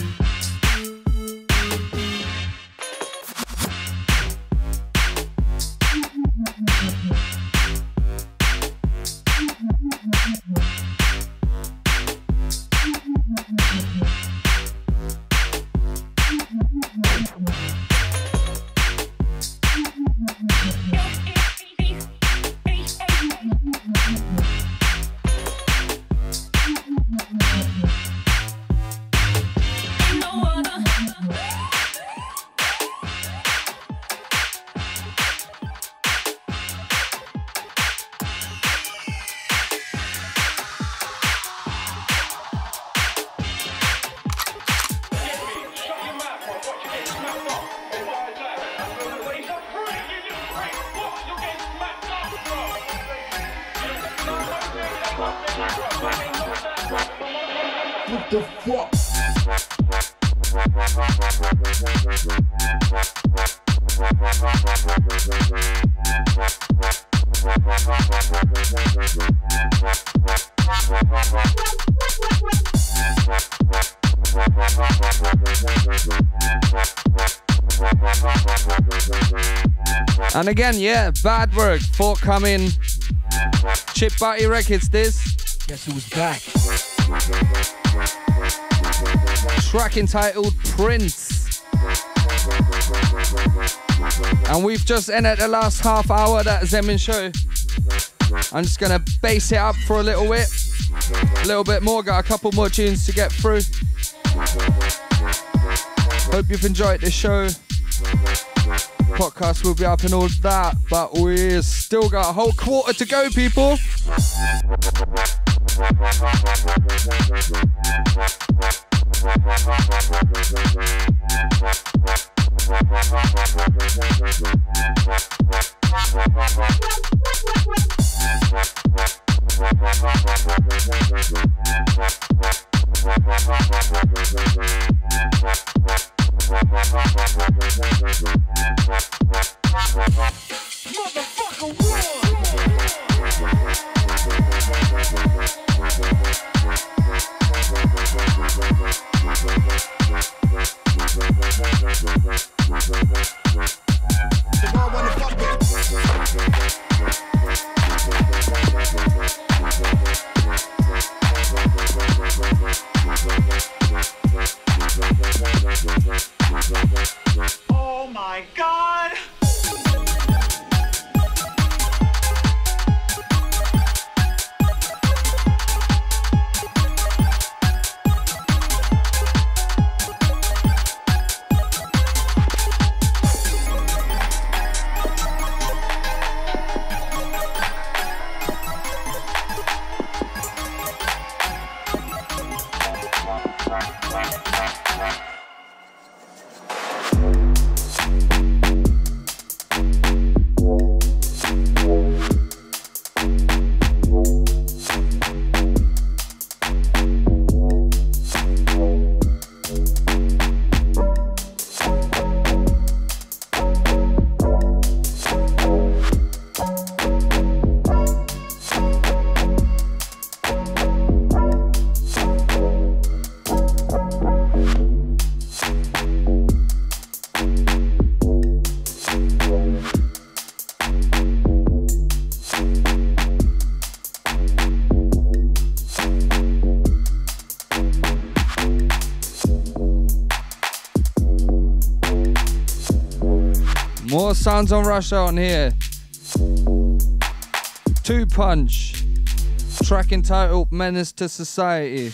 What the fuck? And again, yeah, Bad Work, forthcoming. Chip Batty Records, this. Guess who was back? Track entitled Prince. And we've just ended the last half hour of that Zemon show. I'm just gonna bass it up for a little bit more, got a couple more tunes to get through. Hope you've enjoyed this show. Podcast will be up and all that, but we still got a whole quarter to go, people. The one wanna fuck with. More sounds on Russia on here. Two Punch. Track entitled Menace to Society.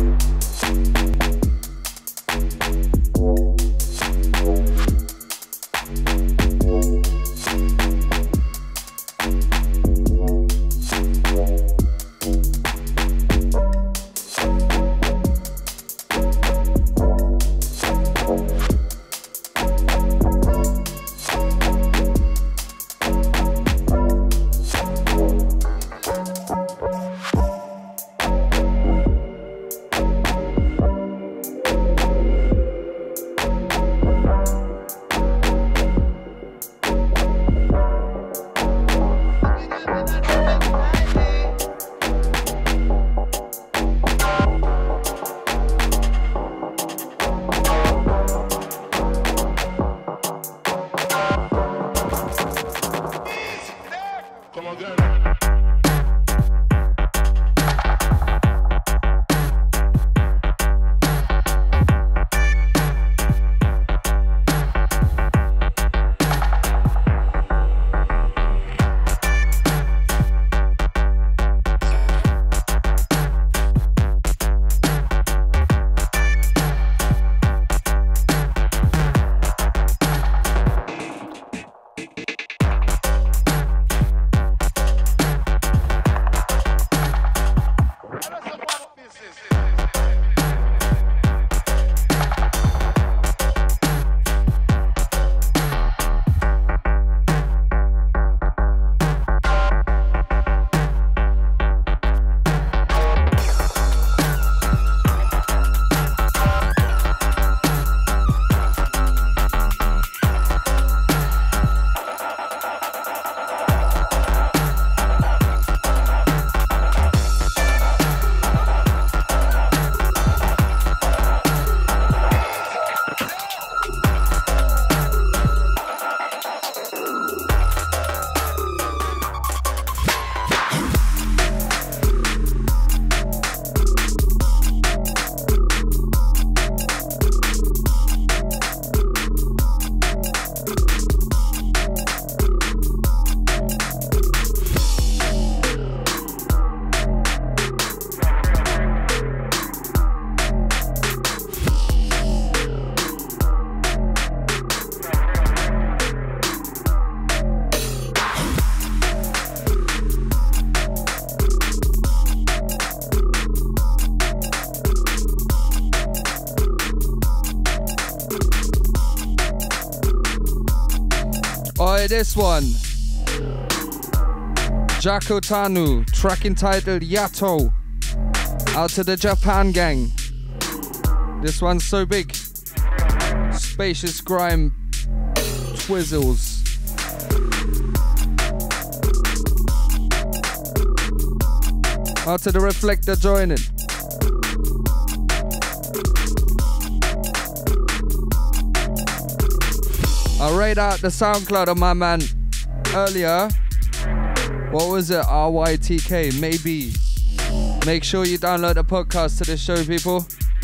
This one, Jacko Tanu, track entitled Yato, out to the Japan gang. This one's so big. Spacious grime twizzles. Out to the Reflector joining. I read out the SoundCloud of my man earlier. What was it? RYTK, maybe. Make sure you download the podcast to this show, people.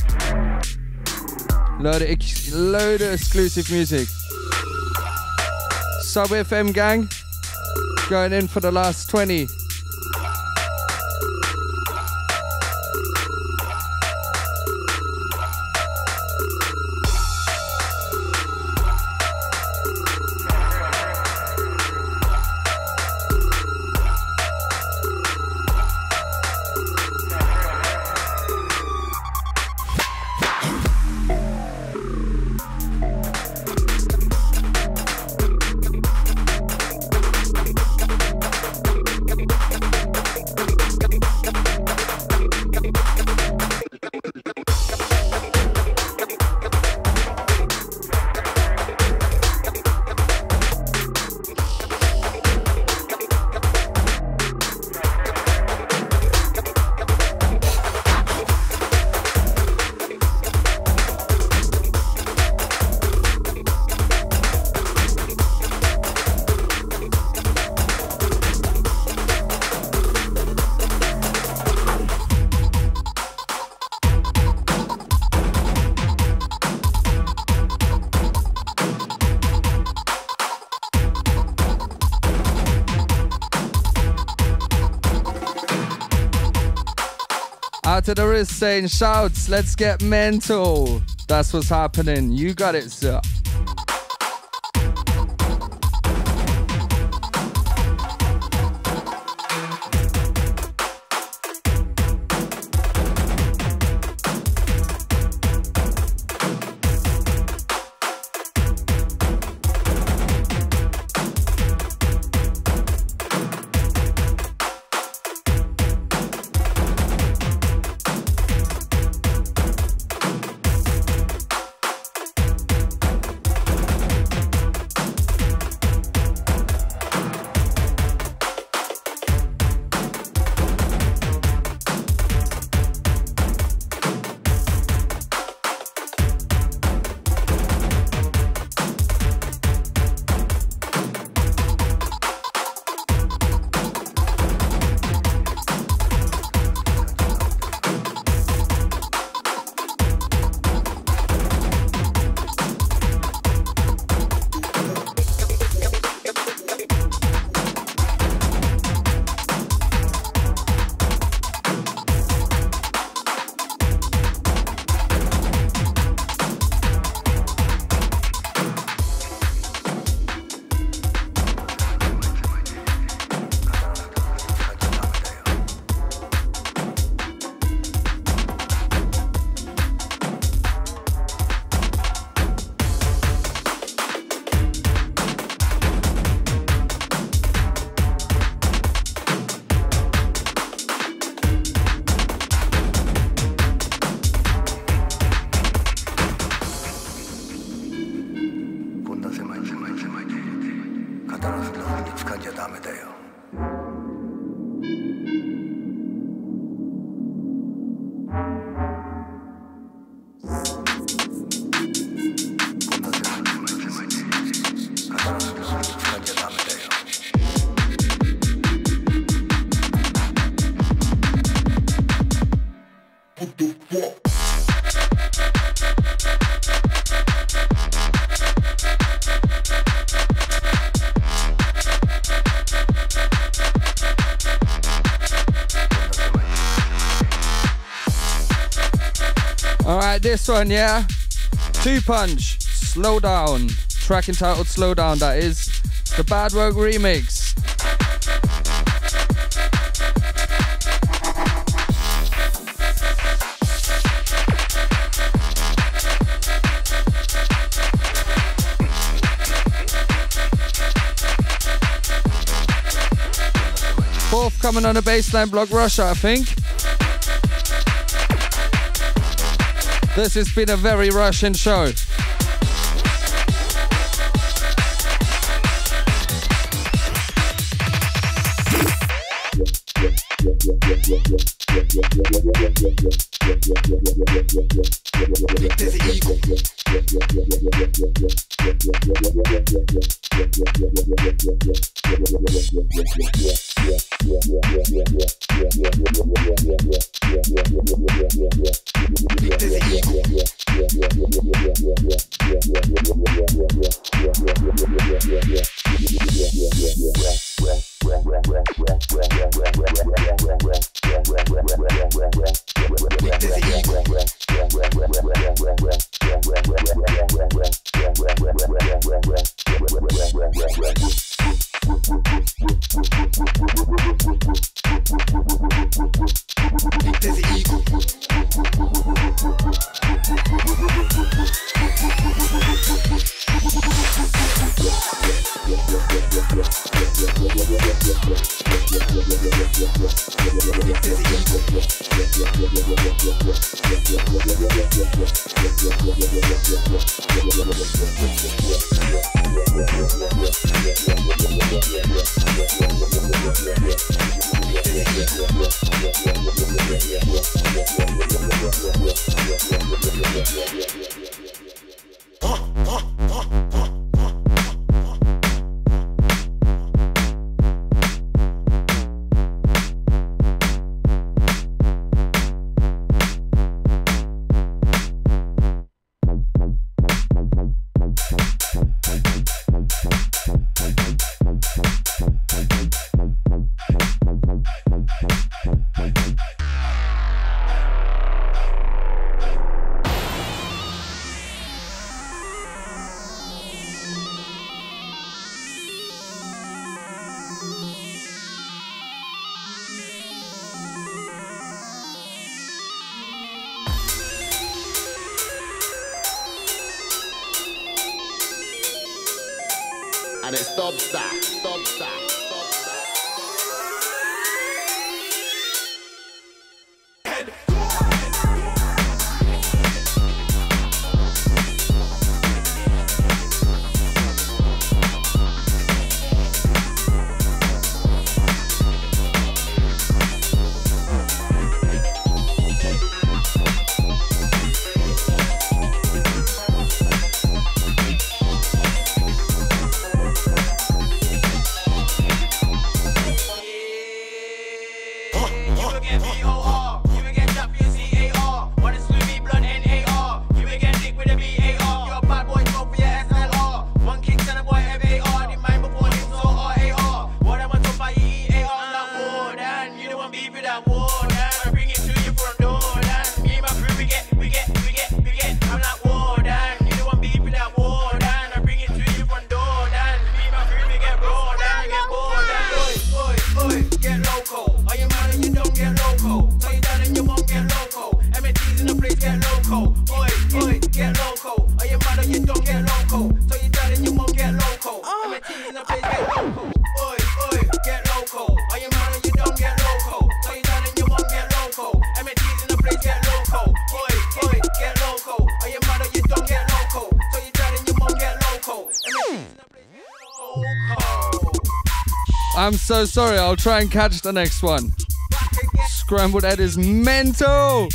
Load of exclusive music. Sub FM gang, going in for the last 20. Out to the wrist saying shouts, let's get mental. That's what's happening. You got it, sir. This one, yeah? Two Punch, Slow Down. Track entitled Slow Down, that is. The Bad Work remix. Fourth coming on the baseline block Russia, I think. This has been a very Russian show. and it's dubstep, dubstep. I'm so sorry, I'll try and catch the next one. Scrambled Egg is mental!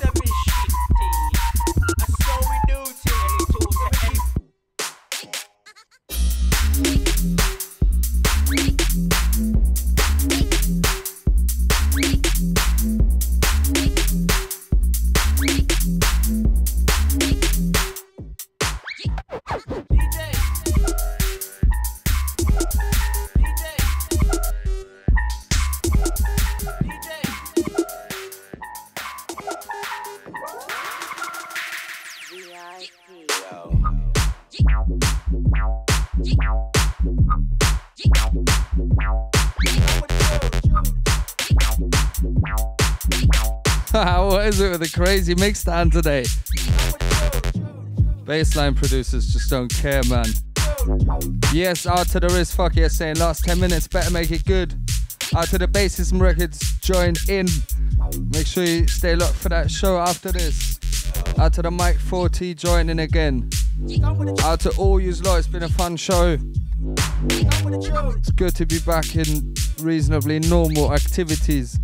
What is it with the crazy mix stand today? Bassline producers just don't care, man. Yes, out to the wrist, fuck yeah, saying last 10 minutes, better make it good. Out to the Bassism Records, join in. Make sure you stay locked for that show after this. Out to the Mike 40, join in again. Out to all yous lot, it's been a fun show. It's good to be back in reasonably normal activities.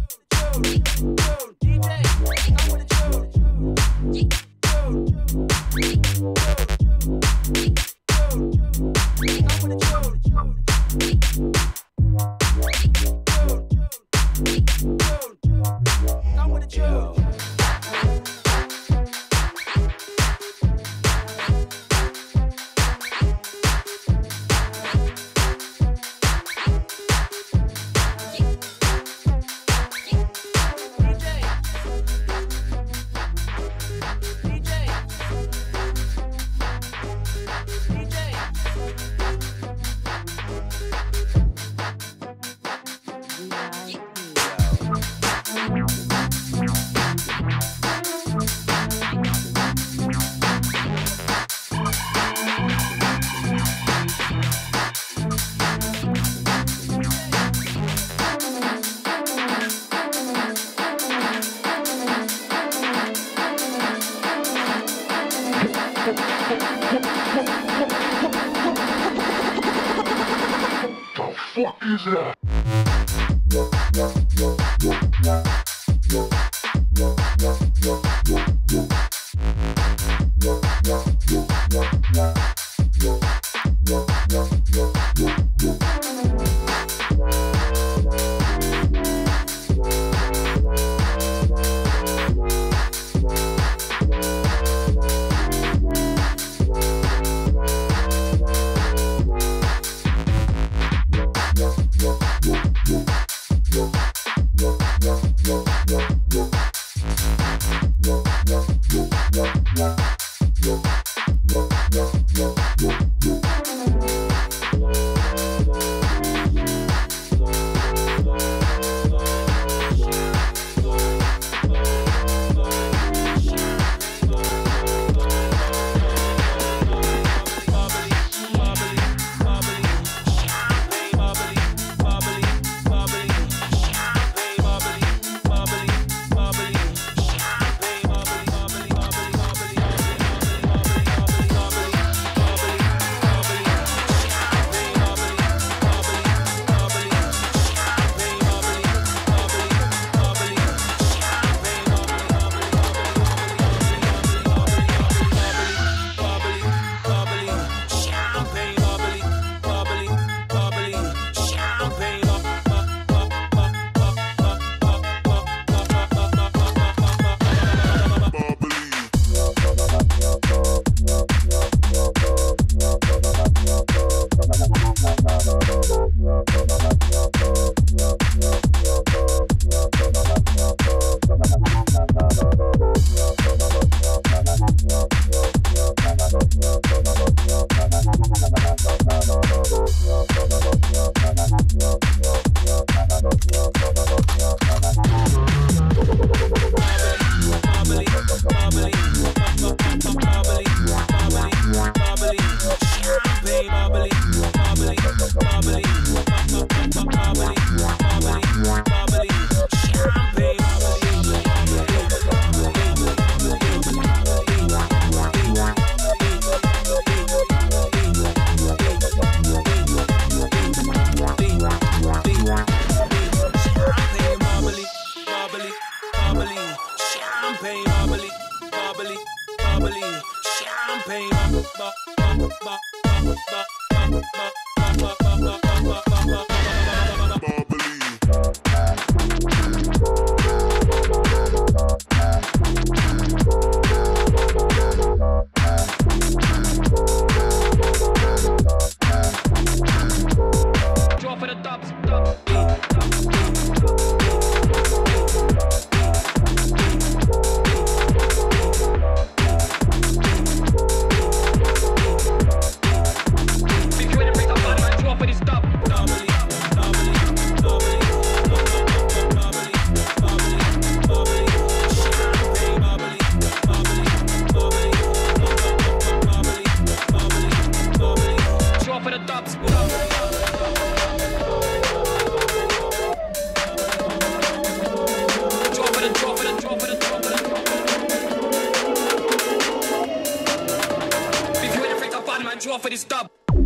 the stop.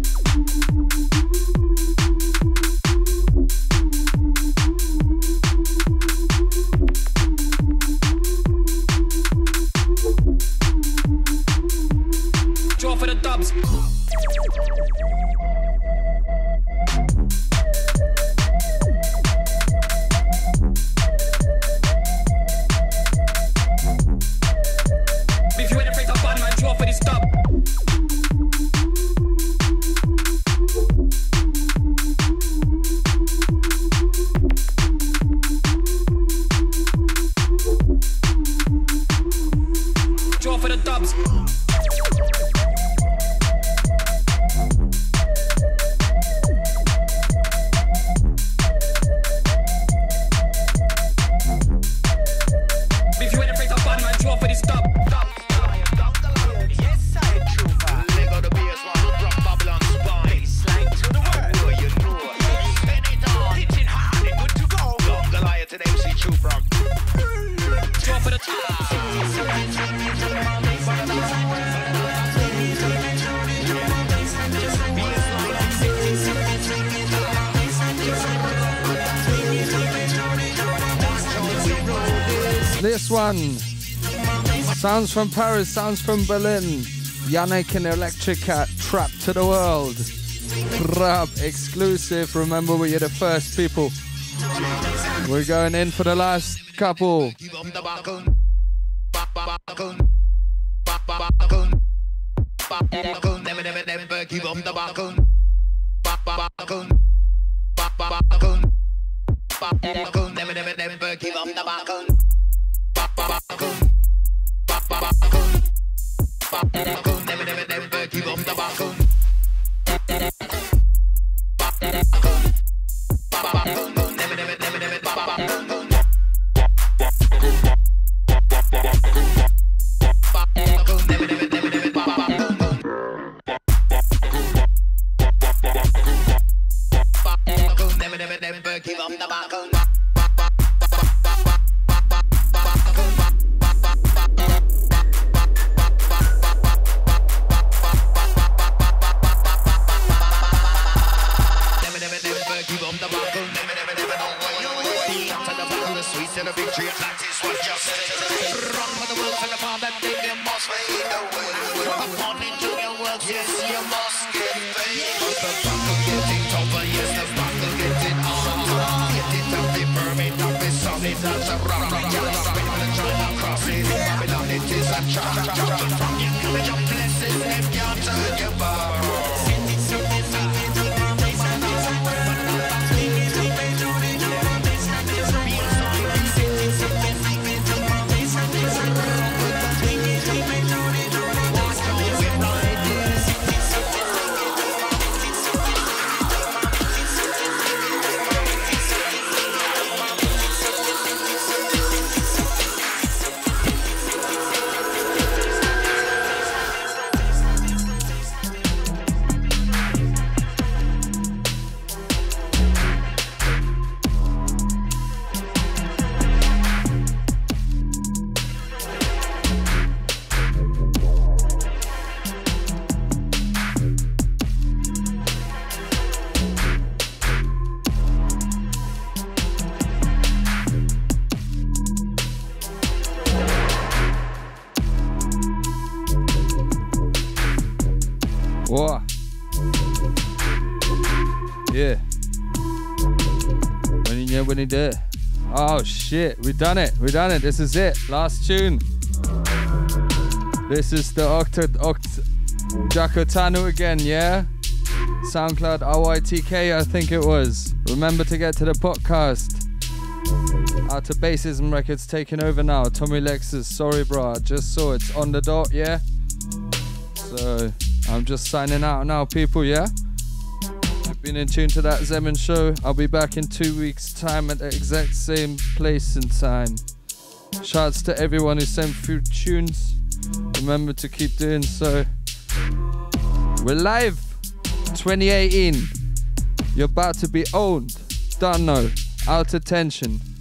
Draw for the dubs. If you ain't afraid to bad man, draw for the stop. Draw for the dubs. If you ain't afraid to bad man, draw for the stop. Yes, I trooper. Leg out the bass, one to drop Babylon spine. Slang to the world. Oh, you know. Spin it on. Hitting hard and good to go. Long Goliath and MC Trooper. Draw for the This one, sounds from Paris, sounds from Berlin. Yannick and Electric Cat, Trapped to the World. Rap exclusive. Remember, we are the first people. We're going in for the last couple. Whoa. Yeah. When he did. Oh shit, we done it. This is it. Last tune. This is the Jakotanu again, yeah? SoundCloud RYTK, I think it was. Remember to get to the podcast. Out to Bassism Records taking over now. Tommy Lexus, sorry bro, I just saw it's on the dot, yeah? So I'm just signing out now, people, yeah? You've been in tune to that Zemon show. I'll be back in 2 weeks' time at the exact same place and time. Shouts to everyone who sent through tunes. Remember to keep doing so. We're live 2018. You're about to be owned. Don't know. Out of tension.